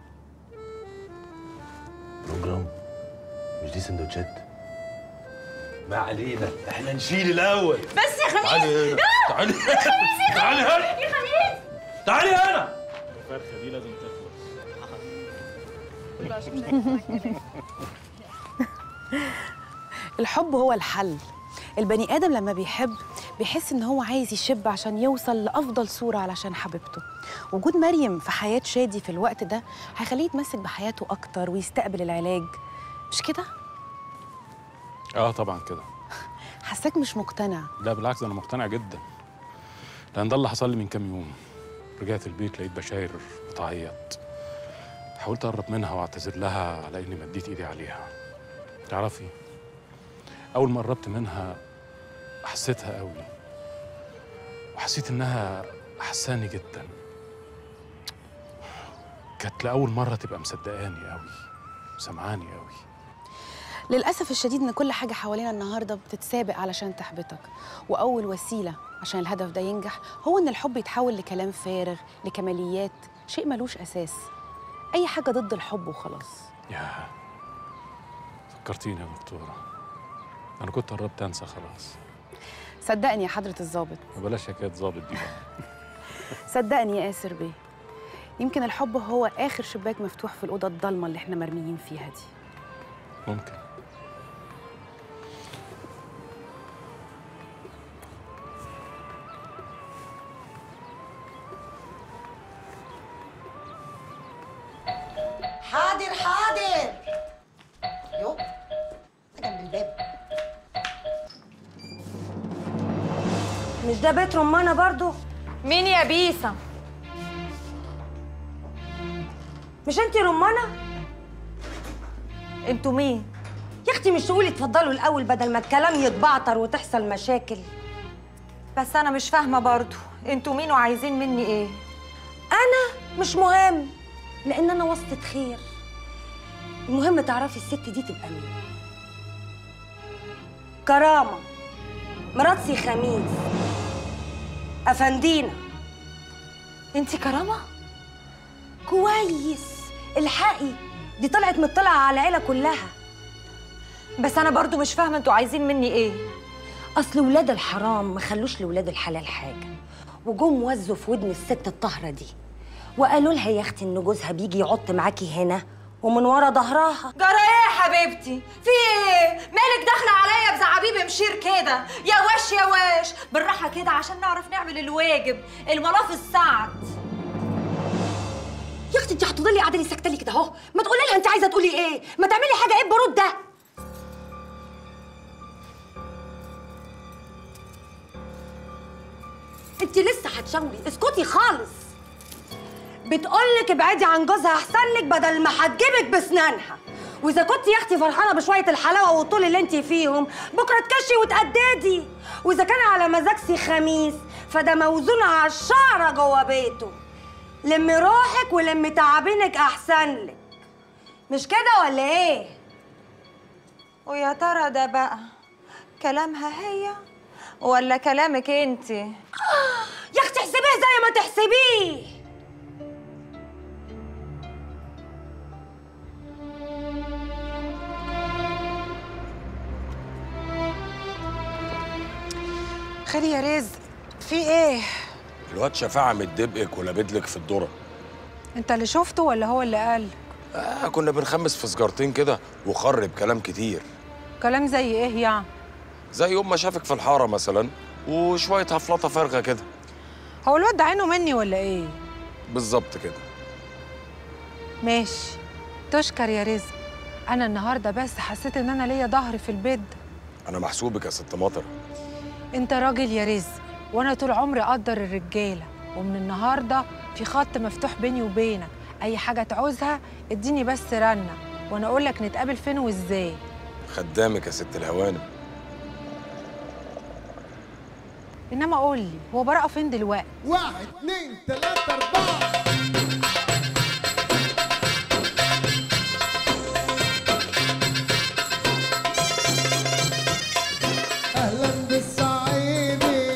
بروجرام؟ مش دي سندوتشات؟ ما علينا، احنا نشيل الاول. بس يا خميس. تعالي هنا. تعالي يا خميس يا تعالي هنا. يا خميس تعالي هنا. الفرخه دي لازم تخلص. الحب هو الحل. البني آدم لما بيحب بيحس إن هو عايز يشب عشان يوصل لأفضل صورة علشان حبيبته. وجود مريم في حياة شادي في الوقت ده هيخليه يتمسك بحياته أكتر ويستقبل العلاج، مش كده؟ اه طبعا كده. حاساك مش مقتنع. لا بالعكس، انا مقتنع جدا، لان ده اللي حصل لي من كام يوم. رجعت البيت لقيت بشاير بتعيط. حاولت اقرب منها واعتذر لها على اني مديت ايدي عليها. تعرفي، اول ما قربت منها حسيتها قوي، وحسيت انها حساني جدا. كانت لاول مره تبقى مصدقاني قوي، سمعاني قوي. للأسف الشديد إن كل حاجة حوالينا النهاردة بتتسابق علشان تحبطك، وأول وسيلة عشان الهدف ده ينجح هو إن الحب يتحول لكلام فارغ، لكماليات، شيء ملوش أساس، أي حاجة ضد الحب وخلاص. ياه، فكرتيني يا دكتورة، أنا كنت قربت أنسى خلاص. صدقني يا حضرة الضابط. بلاش حكاية ضابط دي بقى. صدقني يا آسر بيه، يمكن الحب هو آخر شباك مفتوح في الأوضة الضلمة اللي إحنا مرميين فيها دي. ممكن. حاضر حاضر. يو جنب الباب. مش ده بيت رمانة برضو؟ مين يا بيسة؟ مش انتي رمانة؟ انتوا مين؟ يا اختي مش تقولي اتفضلوا الاول بدل ما الكلام يتبعتر وتحصل مشاكل. بس انا مش فاهمه برضو، انتوا مين وعايزين مني ايه؟ انا مش مهم، لان انا واسطة خير. المهم تعرفي الست دي تبقى مين. كرامة مرات سي خميس افندينا. انتي كرامة؟ كويس، الحقي دي طلعت مطلعة على العيلة كلها. بس انا برضو مش فاهمه انتوا عايزين مني ايه؟ اصل ولاد الحرام ما خلوش لولاد الحلال حاجه، وجم وزوا في ودن الست الطاهره دي وقالوا لها يا اختي ان جوزها بيجي يعط معاكي هنا ومن ورا ظهرها. جرى ايه يا حبيبتي؟ في ايه؟ مالك داخله عليا بزعابيب مشير كده؟ يا وش يا وش، بالراحه كده عشان نعرف نعمل الواجب، الملاف السعد. يا اختي انت هتفضلي قاعده لي ساكته لي كده اهو، ما تقولي لها انت عايزه تقولي ايه، ما تعملي حاجه. ايه البرود ده؟ انت لسه هتشاوري؟ اسكتي خالص. بتقولك ابعدي عن جوزها احسن لك بدل ما هتجيبك بسنانها. واذا كنت يا اختي فرحانه بشويه الحلاوه والطول اللي انت فيهم، بكره تكشي وتقددي. واذا كان على مزاج سي خميس فده موزون على الشعره جوه بيته. لمي روحك ولمي تعابينك احسن لك. مش كده ولا ايه؟ ويا ترى ده بقى كلامها هي ولا كلامك انت؟ يا اختي احسبيه زي ما تحسبيه. خير يا رزق، في ايه؟ الواد شفاعة متدبقك ولابدلك في الذرة. انت اللي شفته ولا هو اللي قال؟ آه كنا بنخمس في سجارتين كده وخرب كلام كتير. كلام زي ايه يعني؟ زي يوم ما شافك في الحارة مثلا وشوية هفلطة فارغة كده. هو الواد ده عينه مني ولا ايه؟ بالظبط كده. ماشي، تشكر يا رزق. انا النهارده بس حسيت ان انا ليا ظهر في البيت. أنا محسوبك يا ست مطر. انت راجل يا رزق، وانا طول عمري اقدر الرجاله، ومن النهارده في خط مفتوح بيني وبينك. اي حاجه تعوزها اديني بس رنه وانا اقول لك نتقابل فين وازاي. خدامك يا ست الهوانم. انما قول لي، هو براءه فين دلوقتي؟ واحد اتنين تلاته اربعه. اهلا بالصعيدي،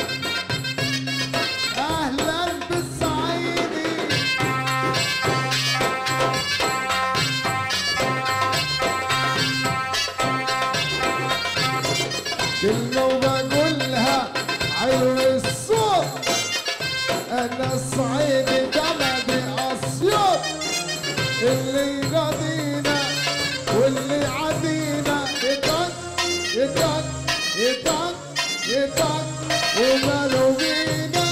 اهلا بالصعيدي. كلمة وبقولها علو الصوت، انا الصعيدي بلدي اسيوط. اللي ينادينا واللي يعادينا يدق يدق يدق يدق وماله بينا.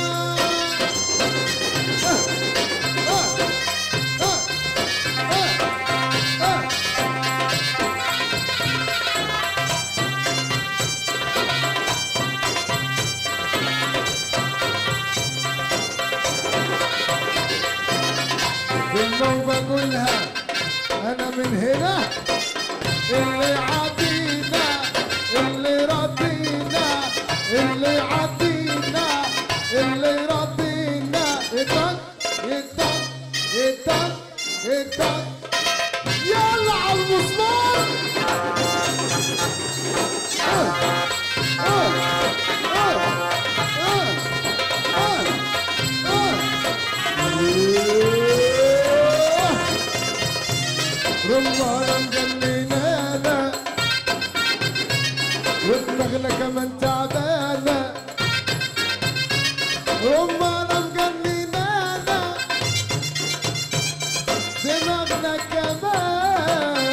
كلمة وبقولها أنا من هنا اللي عدينا اللي ردينا اللي عدينا اللي ردينا يطق يطق يطق يطق يلا على المسمار رمانة مجننانا ودماغنا كمان تعبانة رمانة مجننانا دماغنا كمان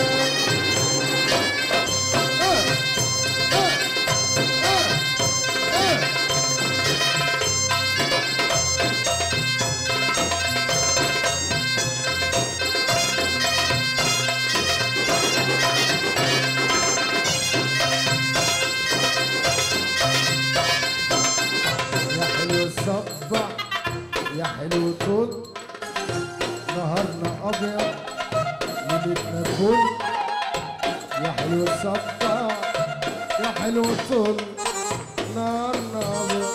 صبح يا حلو طول نهارنا ابيض ليلتنا فل يا حلو صبح يا حلو طول نهارنا ابيض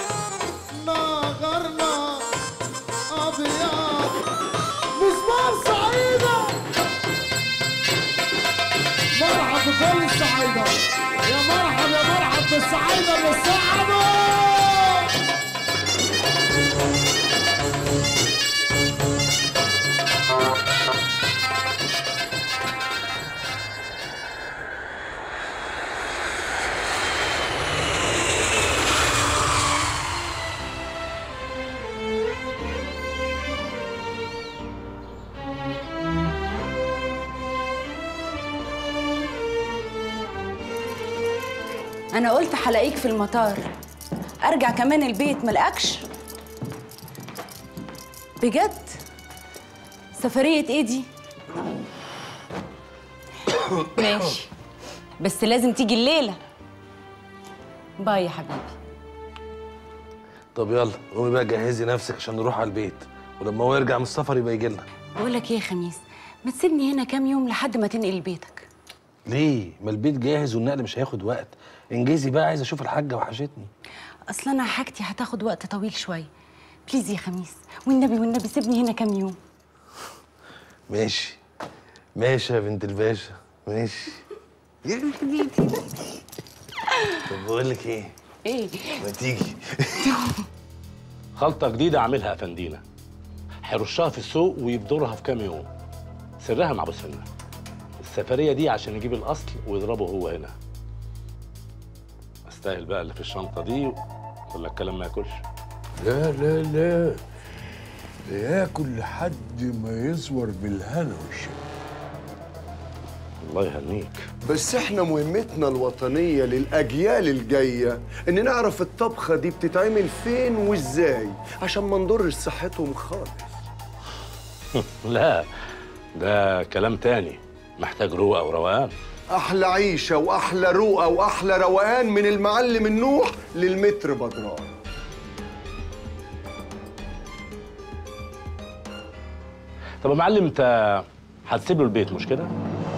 نهارنا ابيض مسمار سعيده مرحب بكل السعيده يا مرحب يا مرحب بالسعيده اللي صعبوا أنا قلت هلاقيك في المطار أرجع كمان البيت ملقكش بجد؟ سفرية إيه دي؟ ماشي بس لازم تيجي الليلة. باي يا حبيبي. طب يلا قومي بقى جهزي نفسك عشان نروح على البيت، ولما هو يرجع من السفر يبقى يجي لنا. بقول لك إيه يا خميس، ما تسيبني هنا كام يوم لحد ما تنقل لبيتك. ليه؟ ما البيت جاهز والنقل مش هياخد وقت. انجزي بقى، عايز اشوف الحاجه وحشتني. اصل انا حاجتي هتاخد وقت طويل شويه. بليز يا خميس والنبي والنبي سيبني هنا كام يوم. ماشي ماشي يا بنت الباشا ماشي. طب بقول لك ايه؟ ايه؟ ما تيجي. خلطه جديده عاملها افندينا، هيرشها في السوق ويبدرها في كام يوم. سرها مع ابو سنه. السفريه دي عشان يجيب الاصل ويضربه هو هنا. استاهل بقى اللي في الشنطه دي ولا الكلام ما ياكلش؟ لا لا لا، ده ياكل لحد ما يزور بالهنا والشفا. الله يهنيك. بس احنا مهمتنا الوطنية للأجيال الجاية إن نعرف الطبخة دي بتتعمل فين وإزاي عشان ما نضرش صحتهم خالص. لا ده كلام تاني، محتاج روقة وروقان. أحلى عيشة وأحلى روقة وأحلى روقان من المعلم النوح للمتر بدران. طب يا معلم انت هتسيب له البيت مش كده؟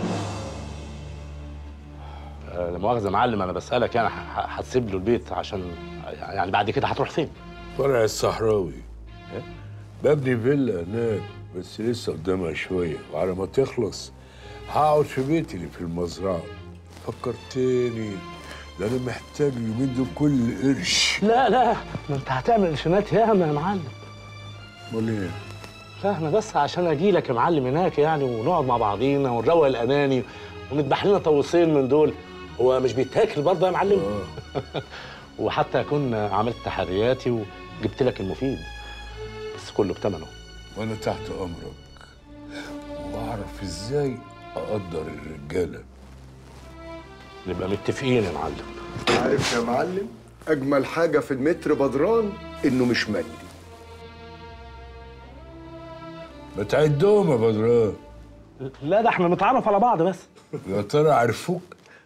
آه، لا مؤاخذة يا معلم انا بسألك، يعني هتسيب له البيت عشان يعني بعد كده هتروح فين؟ فرع الصحراوي. إيه؟ ببني فيلا هناك بس لسه قدامها شوية، وعلى ما تخلص هقعد في بيتي اللي في المزرعة. فكرتني، ده أنا محتاج اليومين دول كل قرش. لا لا ما انت هتعمل قرشينات ياما يا معلم. امال ايه؟ لا انا بس عشان اجي لك يا معلم هناك يعني، ونقعد مع بعضينا ونروق الاماني ونذبح لنا طوسين من دول. هو مش بيتاكل برضه يا معلم؟ اه وحتى اكون عملت تحرياتي وجبت لك المفيد، بس كله بثمنه. وانا تحت امرك، واعرف ازاي اقدر الرجاله. نبقى متفقين يا معلم. عارف يا معلم، اجمل حاجه في المتر بدران انه مش مادي. ما تعدهم يا بدران. لا ده احنا نتعرف على بعض بس. يا ترى عرفوك؟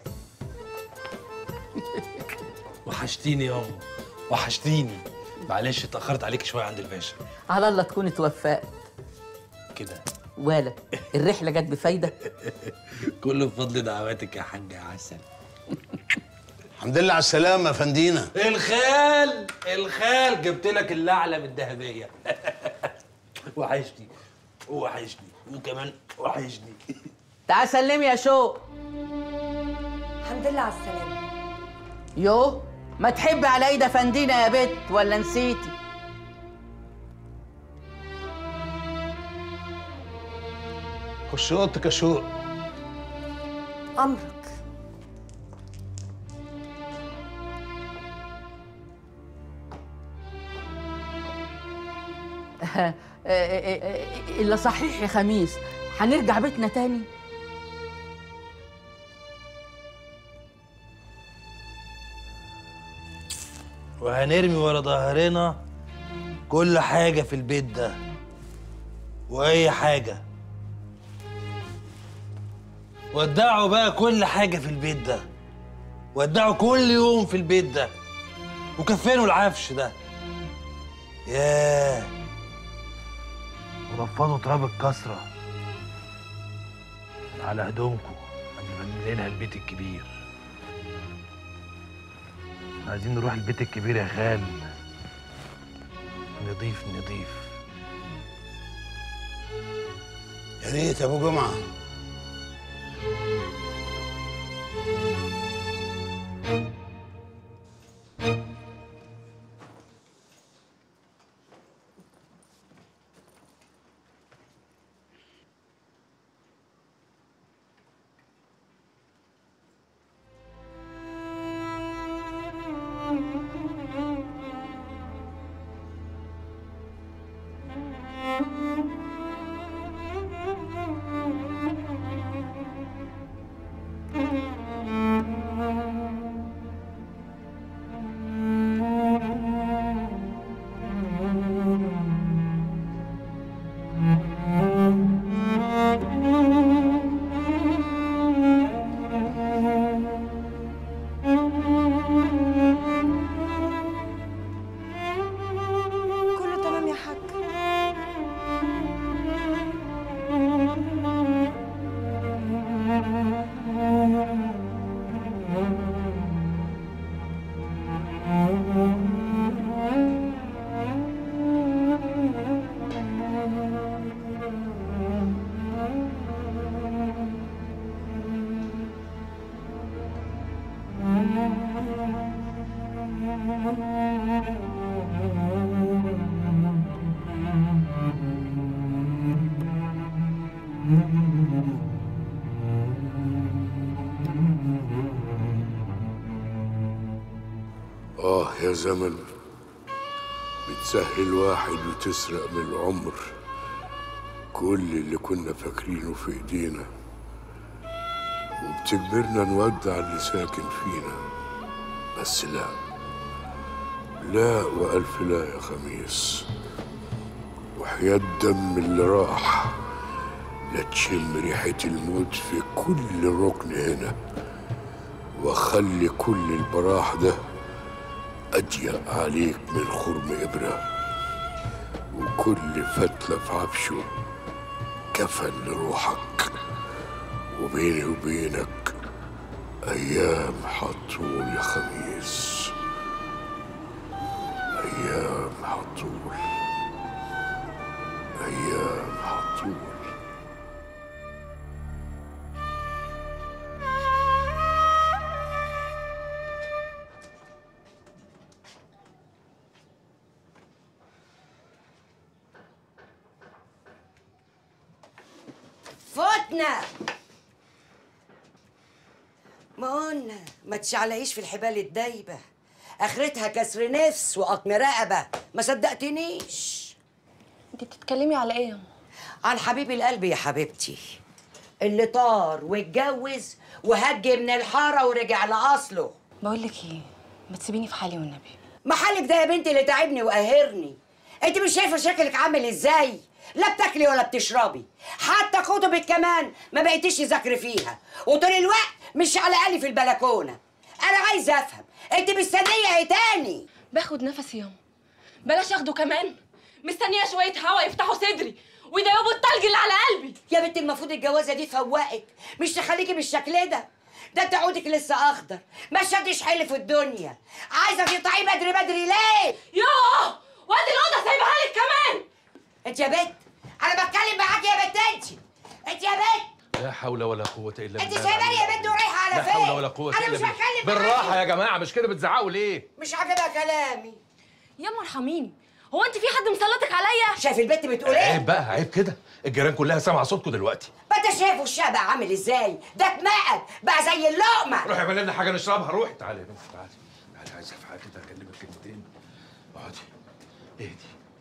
وحشتيني يابا، وحشتيني. معلش اتأخرت عليك شوية عند الباشا. على الله تكون اتوفقت. كده. ولا الرحله جت بفايده؟ كله بفضل دعواتك يا حاج يا عسل. الحمد لله على السلامة يا فندينا. الخال الخال جبت لك الأعلى الذهبية. وحشني وحشني وكمان وحشني. تعال سلمي يا شو. الحمد لله على السلامة. يو ما تحبي على ايد فندينا يا بت ولا نسيتي؟ خش اوضتك يا شوق. أمرك. إلا صحيح يا خميس، هنرجع بيتنا تاني؟ وهنرمي ورا ظهرنا كل حاجة في البيت ده وأي حاجة. ودعوا بقى كل حاجة في البيت ده، ودعوا كل يوم في البيت ده، وكفنوا العفش ده. ياه، ورفضوا تراب الكسرة على هدومكم قبل ما ننقل لها البيت الكبير. عايزين نروح البيت الكبير يا خال، نضيف نضيف. يا ريت يا ابو جمعه. آه يا زمن، بتسهل واحد وتسرق من العمر كل اللي كنا فاكرينه في ايدينا، وبتجبرنا نودع اللي ساكن فينا. بس لا لا وألف لا يا خميس، وحياة الدم اللي راح لا تشم ريحة الموت في كل ركن هنا، وخلي كل البراح ده أضيق عليك من خرم إبرة، وكل فتلة في عفشه كفن لروحك، وبيني وبينك أيام حطول يا خميس، أيام حطول، أيام حطول. فوتنا. ما قلنا ما تشعلقيش في الحبال الدايبه، اخرتها كسر نفس وقطم رقبه. ما صدقتنيش. انت بتتكلمي على ايه؟ عن حبيب القلب يا حبيبتي، اللي طار واتجوز وهج من الحاره ورجع لاصله. بقول لك ايه، ما تسيبيني في حالي والنبي. محلك ده يا بنتي اللي تعبني وقاهرني. انت مش شايفه شكلك عامل ازاي؟ لا بتاكلي ولا بتشربي، حتى كتبك كمان ما بقيتيش تذاكري فيها، وطول الوقت مش على قلي في البلكونه. انا عايزه افهم انت مستنيه ايه تاني؟ باخد نفسي ياما، بلاش اخده كمان. مستنيه شويه هوا يفتحوا صدري وده يابو التلج اللي على قلبي. يا بنت المفروض الجوازه دي تفوقك، مش تخليكي بالشكل ده. ده انت عودك لسه اخضر، ما شدش حيل في الدنيا. عايزه تقطعيه بدري بدري ليه؟ ياه وادي الاوضه سايبها لك كمان. انت يا بنت، انا بتكلم معاكي يا بنت. انت انت يا بنت، لا حول ولا قوة إلا بالله. انت سايباني يا بنت ورايحه على فين؟ لا حول ولا قوة انا إلا مش بالله. هتكلم بالراحة يا جماعة، مش كده بتزعقوا ليه؟ مش عاجبها كلامي. يا ارحميني، هو انت في حد مسلطك عليا؟ شايف البنت بتقول ايه؟ عيب بقى، عيب كده، الجيران كلها سامعة صوتكم دلوقتي. ما انت شايفه الشبع عامل ازاي؟ ده اتمقد بقى زي اللقمه. روحي اعملي لنا حاجة نشربها، روحي. تعالي يا بنتي تعالي. تعالي عايزك في حاجة كده، هكلمك كلمتين. اقعدي. اهدي.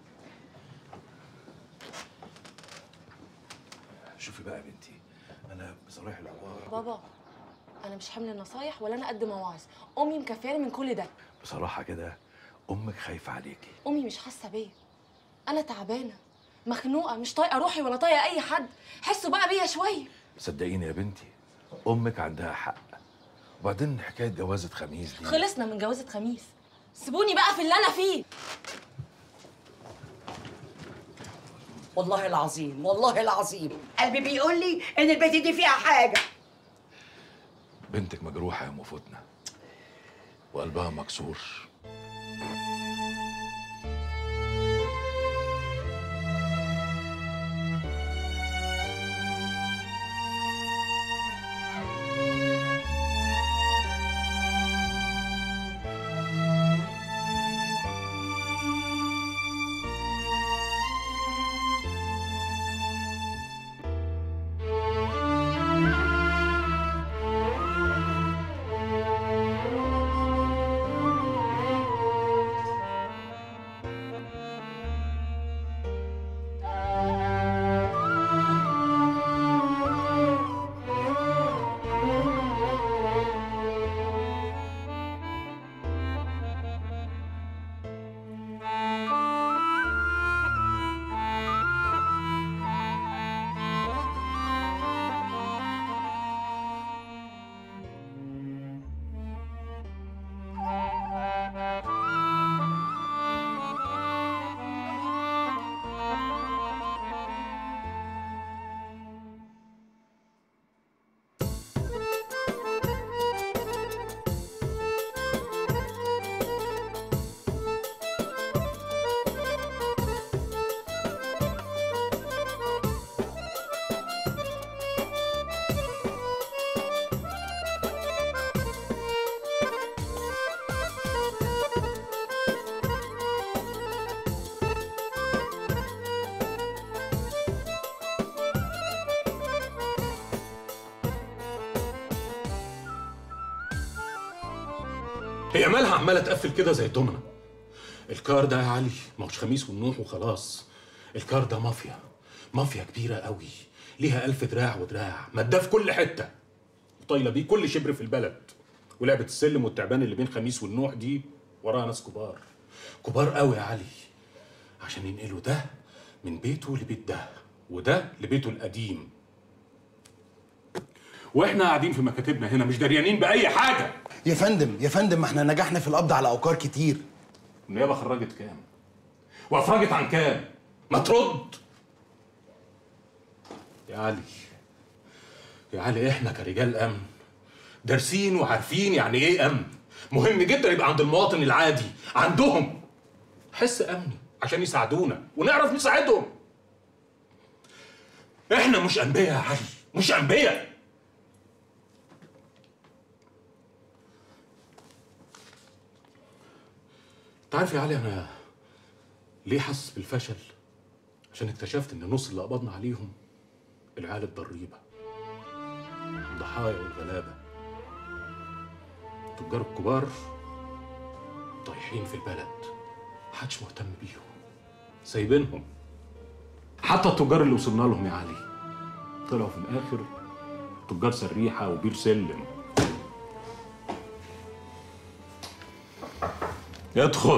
شوفي بقى يا بنتي، أنا بصراحة العمارة بابا انا مش حمل نصايح ولا انا قد مواعظ، امي مكفياني من كل ده. بصراحة كده أمك خايفة عليكي. امي مش حاسه بيا، انا تعبانه مخنوقه، مش طايقه روحي ولا طايقه اي حد. حسوا بقى بيا شويه. صدقيني يا بنتي، أمك عندها حق. وبعدين حكاية جوازة خميس دي، خلصنا من جوازة خميس، سيبوني بقى في اللي انا فيه. والله العظيم والله العظيم قلبي بيقول لي ان البنت دي فيها حاجه. بنتك مجروحة يا أم فتنة، وقلبها مكسور. هي مالها عماله تقفل كده زي الدومنه؟ الكار ده يا علي ما هوش خميس ونوح وخلاص. الكار ده مافيا، مافيا كبيره قوي، ليها ألف دراع ودراع، مداه في كل حته، وطايله بيه كل شبر في البلد. ولعبه السلم والتعبان اللي بين خميس والنوح دي وراها ناس كبار، كبار قوي يا علي، عشان ينقلوا ده من بيته لبيت ده، وده لبيته القديم. واحنا قاعدين في مكاتبنا هنا مش دريانين باي حاجه. يا فندم يا فندم، ما احنا نجحنا في القبض على اوقار كتير. النيابه خرجت كام؟ وافرجت عن كام؟ ما ترد يا علي. يا علي احنا كرجال امن دارسين وعارفين يعني ايه امن. مهم جدا يبقى عند المواطن العادي عندهم حس امني عشان يساعدونا ونعرف نساعدهم. احنا مش انبياء يا علي، مش انبياء. انت عارف يا علي انا ليه حاسس بالفشل؟ عشان اكتشفت ان نص اللي قبضنا عليهم العيال الضريبه، الضحايا والغلابه. التجار الكبار طايحين في البلد، محدش مهتم بيهم، سايبينهم. حتى التجار اللي وصلنا لهم يا علي طلعوا في الاخر تجار سريحه وبير سلم. يدخل.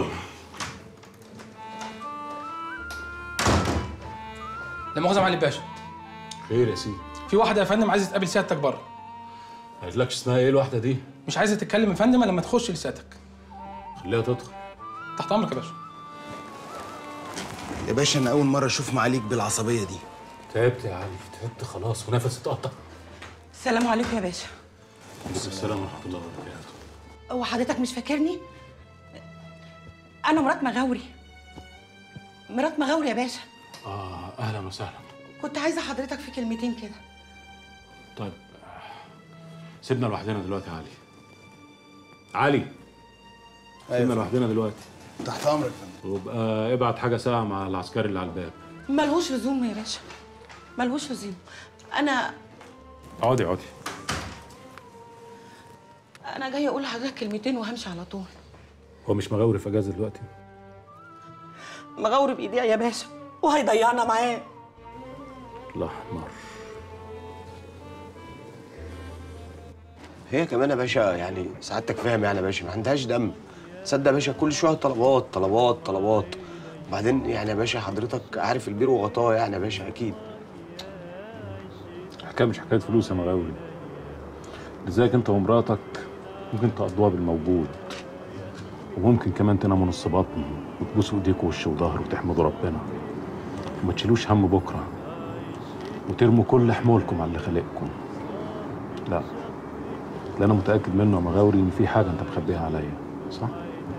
لا مؤاخذة يا معالي الباشا. خير يا سيدي. في واحدة يا فندم عايزة تقابل سيادتك بره. ما قالتلكش اسمها ايه الواحدة دي؟ مش عايزة تتكلم يا فندم لما تخش لسيادتك. خليها تدخل. تحت أمرك يا باشا. يا باشا انا اول مره اشوف معاليك بالعصبيه دي. تعبت يا علي، تعبت خلاص ونفسي اتقطع. السلام عليكم يا باشا. عليكم السلام ورحمه الله وبركاته. هو حضرتك مش فاكرني؟ انا مرات مغاوري. مرات مغاوري يا باشا. اه اهلا وسهلا. كنت عايزه حضرتك في كلمتين كده. طيب سيبنا لوحدنا دلوقتي يا علي. علي سيبنا لوحدنا دلوقتي. تحت امرك. وابقى ابعت حاجه ساعه مع العسكري اللي على الباب. ملهوش لزوم يا باشا، ملهوش لزوم. انا اقعدي اقعدي. انا جايه اقول لحضرتك كلمتين وهمشي على طول. هو مش مغاوري في اجازه دلوقتي؟ مغاوري بايديها يا باشا وهيضيعنا معاه. الله حمار. هي كمان يا باشا يعني سعادتك فاهم يعني يا باشا ما عندهاش دم. تصدق يا باشا كل شويه طلبات طلبات طلبات. وبعدين يعني يا باشا حضرتك عارف البير وغطاه يعني يا باشا اكيد. الحكايه مش حكايه فلوس يا مغاوري. ازيك انت ومراتك ممكن تقضوها بالموجود، وممكن كمان تناموا نص بطن وتبوسوا ايديكوا وش وظهر وتحمدوا ربنا وما تشيلوش هم بكره وترموا كل حمولكم على اللي خلقكم. لا اللي انا متاكد منه يا مغاوري ان في حاجه انت مخبيها عليا، صح؟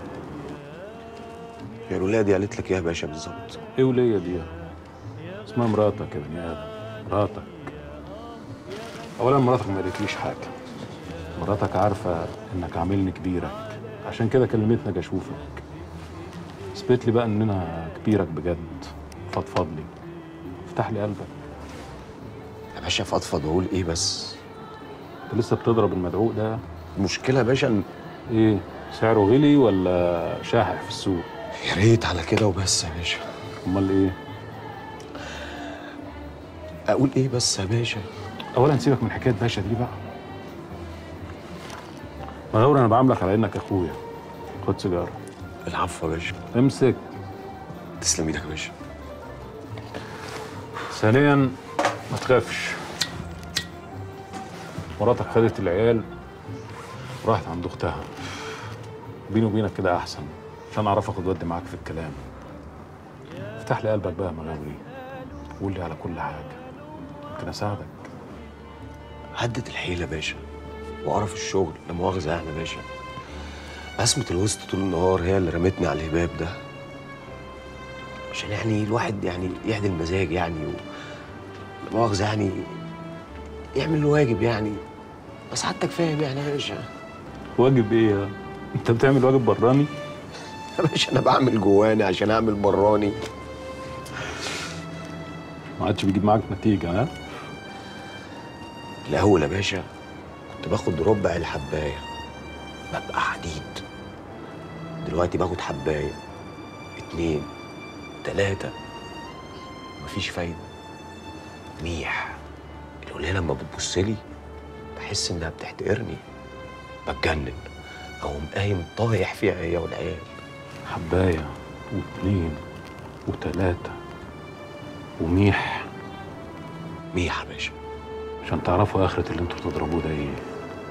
هي الولايه دي قالت لك ايه يا باشا بالظبط؟ ايه وليه دي؟ اسمها مراتك يا بني ادم، مراتك. اولا مراتك ما قالتليش حاجه. مراتك عارفه انك عاملني كبيرك، عشان كده كلمتني اجي اشوفك. اثبت لي بقى ان انا كبيرك بجد. فضفض لي، افتح لي قلبك يا باشا. فضفض واقول ايه بس؟ انت لسه بتضرب المدعوق ده؟ المشكله يا باشا ان ايه سعره غلي ولا شاحح في السوق؟ يا ريت على كده وبس يا باشا. امال ايه؟ اقول ايه بس يا باشا؟ اولا سيبك من حكايه باشا دي بقى. مغاوري انا بعاملك على انك اخويا. خد سيجاره. العفو يا باشا. امسك. تسلم ايدك يا باشا. ثانيا ما تخافش، مراتك خدت العيال وراحت عند اختها. بيني وبينك كده احسن عشان اعرف اخد ودي معاك في الكلام. افتح لي قلبك بقى يا مغاوري وقول لي على كل حاجه يمكن اساعدك. هدت الحيله يا باشا وقرف الشغل، لا مؤاخذه يعني يا باشا. بسمة الوسط طول النهار هي اللي رمتني على الهباب ده، عشان يعني الواحد يعني يهدي المزاج يعني و... لا مؤاخذه يعني يعمل الواجب يعني. بس حضرتك فاهم يعني يا باشا. واجب ايه يا؟ انت بتعمل واجب براني؟ يا باشا انا بعمل جواني عشان اعمل براني. ما عادش بيجيب معاك نتيجه ها؟ الاول يا باشا كنت باخد ربع الحبايه ببقى حديد. دلوقتي باخد حبايه اتنين تلاته مفيش فايده. ميح الوليه لما بتبصلي بحس انها بتحتقرني، بتجنن اقوم قايم طايح فيها هي والعيال. حبايه واتنين وتلاته وميح. ميح يا باشا عشان تعرفوا اخرة اللي انتوا بتضربوه ده ايه.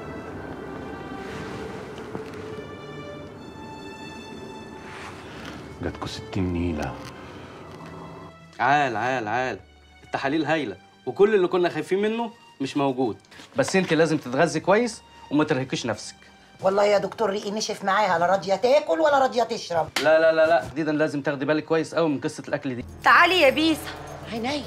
جاتكوا ستين نيلة. عال عال عال، التحاليل هايلة وكل اللي كنا خايفين منه مش موجود، بس انت لازم تتغذي كويس وما ترهقيش نفسك. والله يا دكتور ريقي نشف معاها، لا راضيه تاكل ولا راضيه تشرب. لا لا لا لا ديدا لازم تاخدي بالك كويس قوي من قصة الأكل دي. تعالي يا بيسا. عينيا.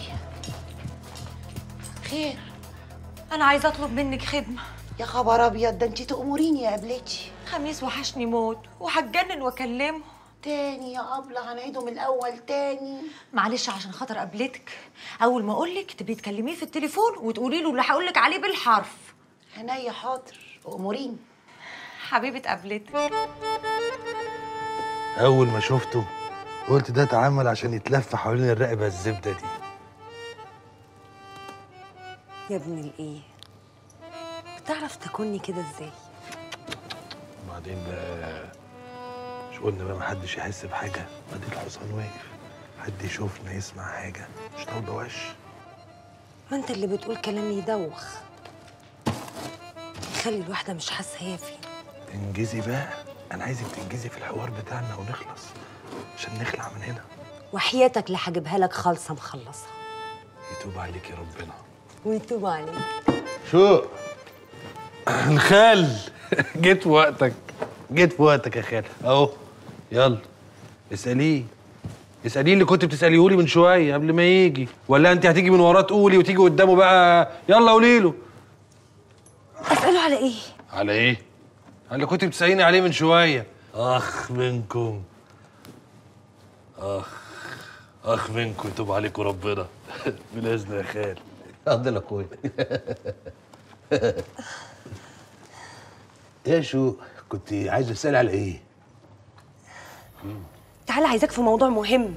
خير؟ أنا عايزة أطلب منك خدمة. يا خبر أبيض، ده أنت تأمريني يا قبلتي. خميس وحشني موت وهتجنن وأكلمه. تاني يا أبلة هنعيده من الأول تاني. معلش عشان خاطر قبلتك، أول ما أقولك تبقي تكلميه في التليفون وتقولي له اللي هقولك عليه بالحرف. عينيا حاضر، أموريني. حبيبة قبلتك. أول ما شفته قلت ده اتعمل عشان يتلف حوالين الرقبة الزبدة دي. يا ابن الإيه؟ بتعرف تكوني كده إزاي؟ وبعدين بقى مش قلنا بقى محدش يحس بحاجة؟ ادي الحصان واقف، حد يشوفنا يسمع حاجة مش طالبة وش. ما أنت اللي بتقول كلام يدوخ، يخلي الواحدة مش حاسة هي فين. انجزي بقى، أنا عايزك تنجزي في الحوار بتاعنا ونخلص عشان نخلع من هنا. وحياتك اللي هجيبها لك خالصه مخلصه. يتوب عليك يا ربنا. ويتوب عليك. شو الخال جيت في وقتك، جيت في وقتك يا خال اهو. يلا اساليه، اساليه اللي كنت بتساليه لي من شويه قبل ما يجي، ولا انت هتيجي من وراه تقولي وتيجي قدامه بقى؟ يلا قولي له. اساله على ايه؟ على ايه؟ على اللي كنت بتساليني عليه من شويه. اخ منكم، اخ اخ منكم يتوب عليكم ربنا. بالاذن يا خال. اتفضل يا اخويا. ايه شو كنت عايز تسالي على ايه؟ تعالى عايزاك في موضوع مهم.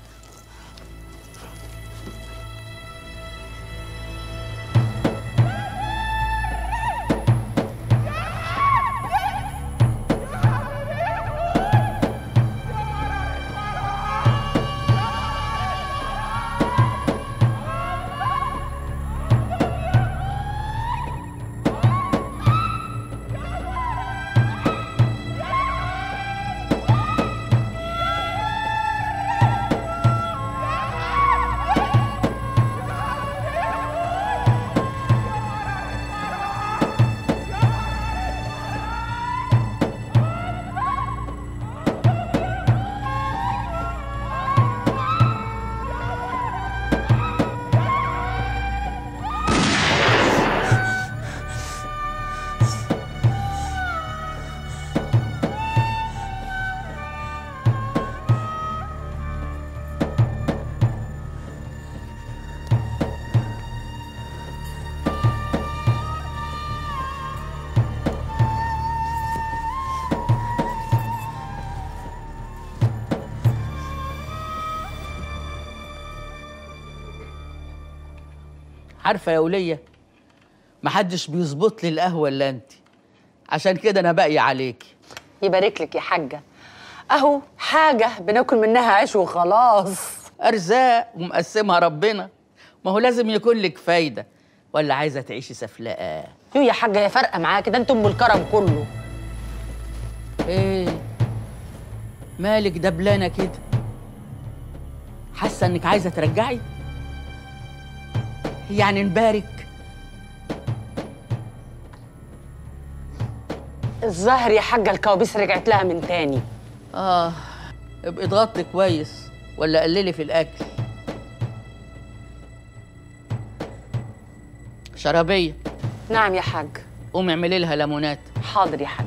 عارفه يا وليه، محدش بيظبط لي القهوه الا انت، عشان كده انا باقيه عليكي. يبارك لك يا حاجه، اهو حاجه بناكل منها عيش وخلاص. ارزاق ومقسمها ربنا، ما هو لازم يكون لك فايده، ولا عايزه تعيشي سفلقه؟ يو يا حاجه، يا فارقه معاكي، ده انت ام الكرم كله. ايه مالك دبلانه كده؟ حاسه انك عايزه ترجعي؟ يعني نبارك؟ الظاهر يا حاجه الكوابيس رجعت لها من تاني. اه ابقي اضغطي كويس ولا قللي في الاكل. شرابيه. نعم يا حاج. قومي اعملي لها ليمونات. حاضر يا حاج.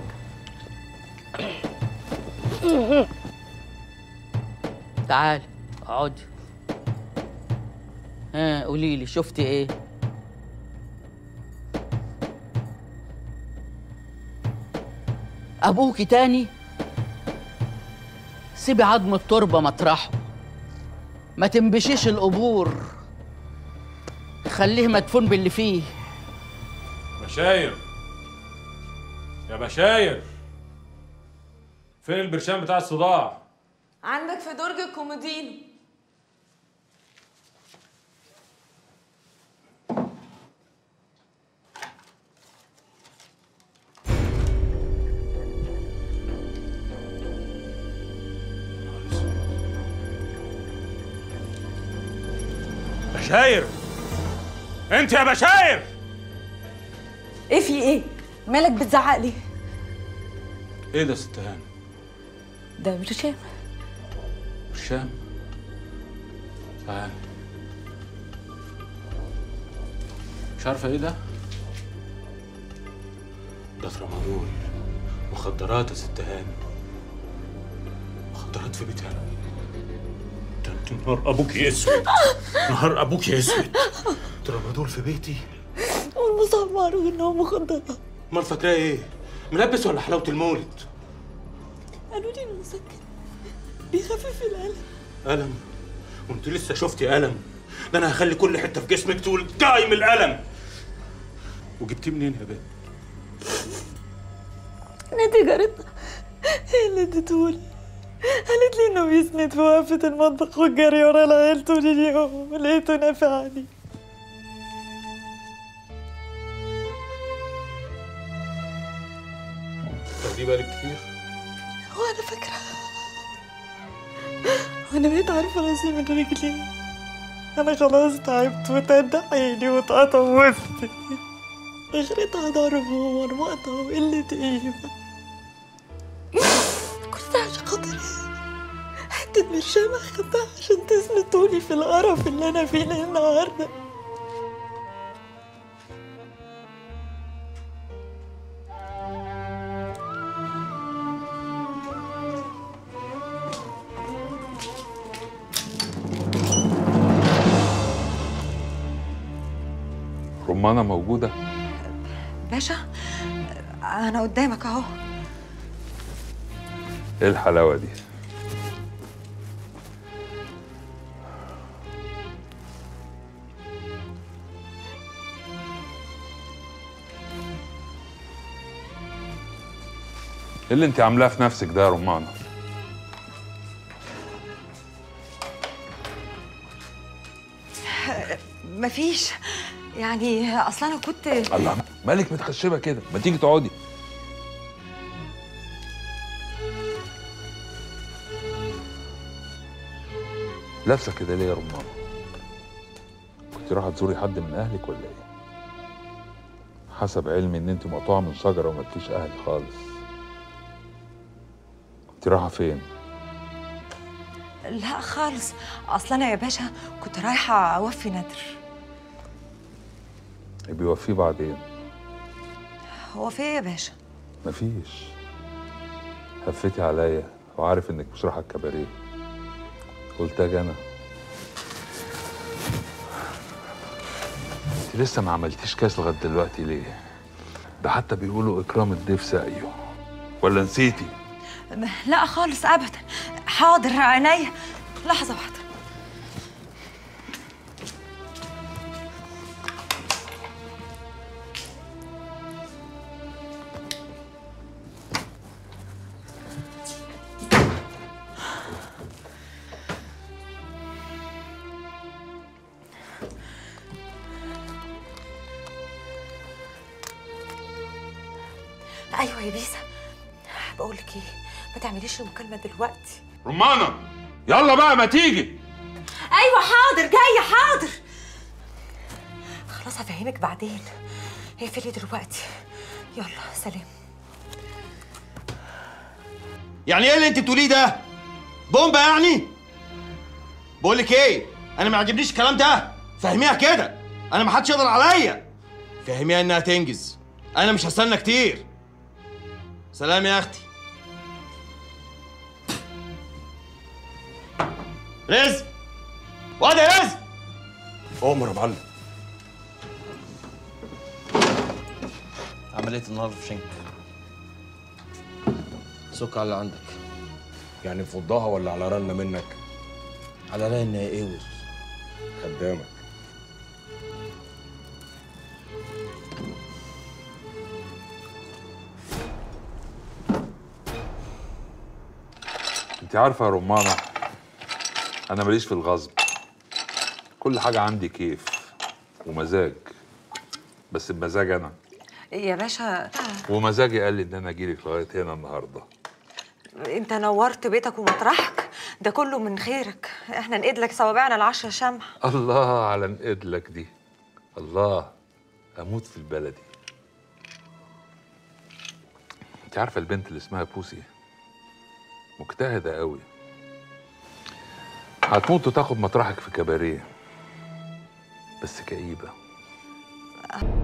تعالي اقعدي. ها قولي لي شفتي ايه؟ ابوكي تاني؟ سيبي عظم التربه مطرحه، ما تنبشيش القبور، خليه مدفون باللي فيه. بشاير يا بشاير، فين البرشام بتاع الصداع؟ عندك في درج الكومودينو. بشاير، انت يا بشاير! ايه في ايه؟ مالك بتزعق لي؟ ايه ده ست هانم؟ ده برشام. برشام؟ تعالى. مش عارفه ايه ده؟ ده ترامادول، مخدرات يا ست هانم، مخدرات في بيتها. ده انت نهار ابوك اسود، نهار ابوك اسود. ترامادول في بيتي؟ والمصاب معروف ان هو مخدرات. امال فاكراه ايه؟ ملبس ولا حلاوه المولد؟ قالوا لي انه مسكن بيخفف الالم. الم؟ وانت لسه شفتي الم؟ ده انا هخلي كل حته في جسمك تقول دايم الالم. وجبتيه منين يا بنت؟ نادي جارتنا هي اللي اديتهولي، قالت لي انه بيسند في وقفه المطبخ والجري ورا العيال طول اليوم، لقيته نافعني. طب دي بالك كتير؟ وانا فاكره وانا بقيت عارفه راسي من رجلي. انا خلاص تعبت وتد عيني واتقطع وسطي، اخرتها ضرب ومرمطه وقله قيمه. كل ده عشان خاطر حته برشامه خدتها عشان تسندوني في القرف اللي انا فيه النهارده. رمانة موجودة؟ باشا انا قدامك اهو. ايه الحلاوة دي؟ ايه اللي انت عاملاه في نفسك ده يا رمانة؟ مفيش، يعني اصلا انا كنت الله، مالك متخشبة كده؟ ما تيجي تقعدي. لابسة كده ليه يا رمانة؟ كنت رايحة تزوري حد من أهلك ولا إيه؟ حسب علمي إن أنت مقطوعة من شجرة ومالكيش أهل خالص. أنت رايحة فين؟ لا خالص، اصلا انا يا باشا كنت رايحه اوفي ندر. بيوفيه بعدين. هو في ايه يا باشا؟ مفيش. هفتي عليا وعارف إنك مش رايحة الكباريه. قلت اجي انا. انت لسه ما عملتيش كاس لغايه دلوقتي ليه؟ ده حتى بيقولوا اكرام الضيف سقيه. ولا نسيتي؟ لا خالص ابدا. حاضر عينيا، لحظه واحده. ايوه يا بيسا، بقول لك ايه، ما تعمليش المكالمه دلوقتي. رمانة يلا بقى ما تيجي. ايوه حاضر جايه حاضر. خلاص هفهمك بعدين، اقفلي دلوقتي. يلا سلام. يعني ايه اللي انت بتقوليه ده؟ بومبا يعني؟ بقول لك ايه، انا ما عجبنيش الكلام ده. فهميها كده، انا ما حدش يقدر عليا. فهميها انها تنجز، انا مش هستنى كتير. سلام يا اختي. رزق، واد يا رزق. عمر يا معلم. عملية النهارده في شنك. سك على اللي عندك. يعني فضها ولا على رنة منك؟ على رنة يا قوي. خدامك. انت عارفة يا رمانة، أنا ماليش في الغصب. كل حاجة عندي كيف ومزاج، بس بمزاج أنا. يا باشا ومزاجي قال لي إن أنا أجيلك لغاية هنا النهاردة. انت نورت بيتك ومطرحك، ده كله من خيرك. احنا نقيد لك صوابعنا العشرة شمع. الله على نقيد لك دي. الله، أموت في البلدي. انت عارفة البنت اللي اسمها بوسي؟ مجتهدة قوي. هتموت وتاخد مطرحك في كباريه، بس كئيبة.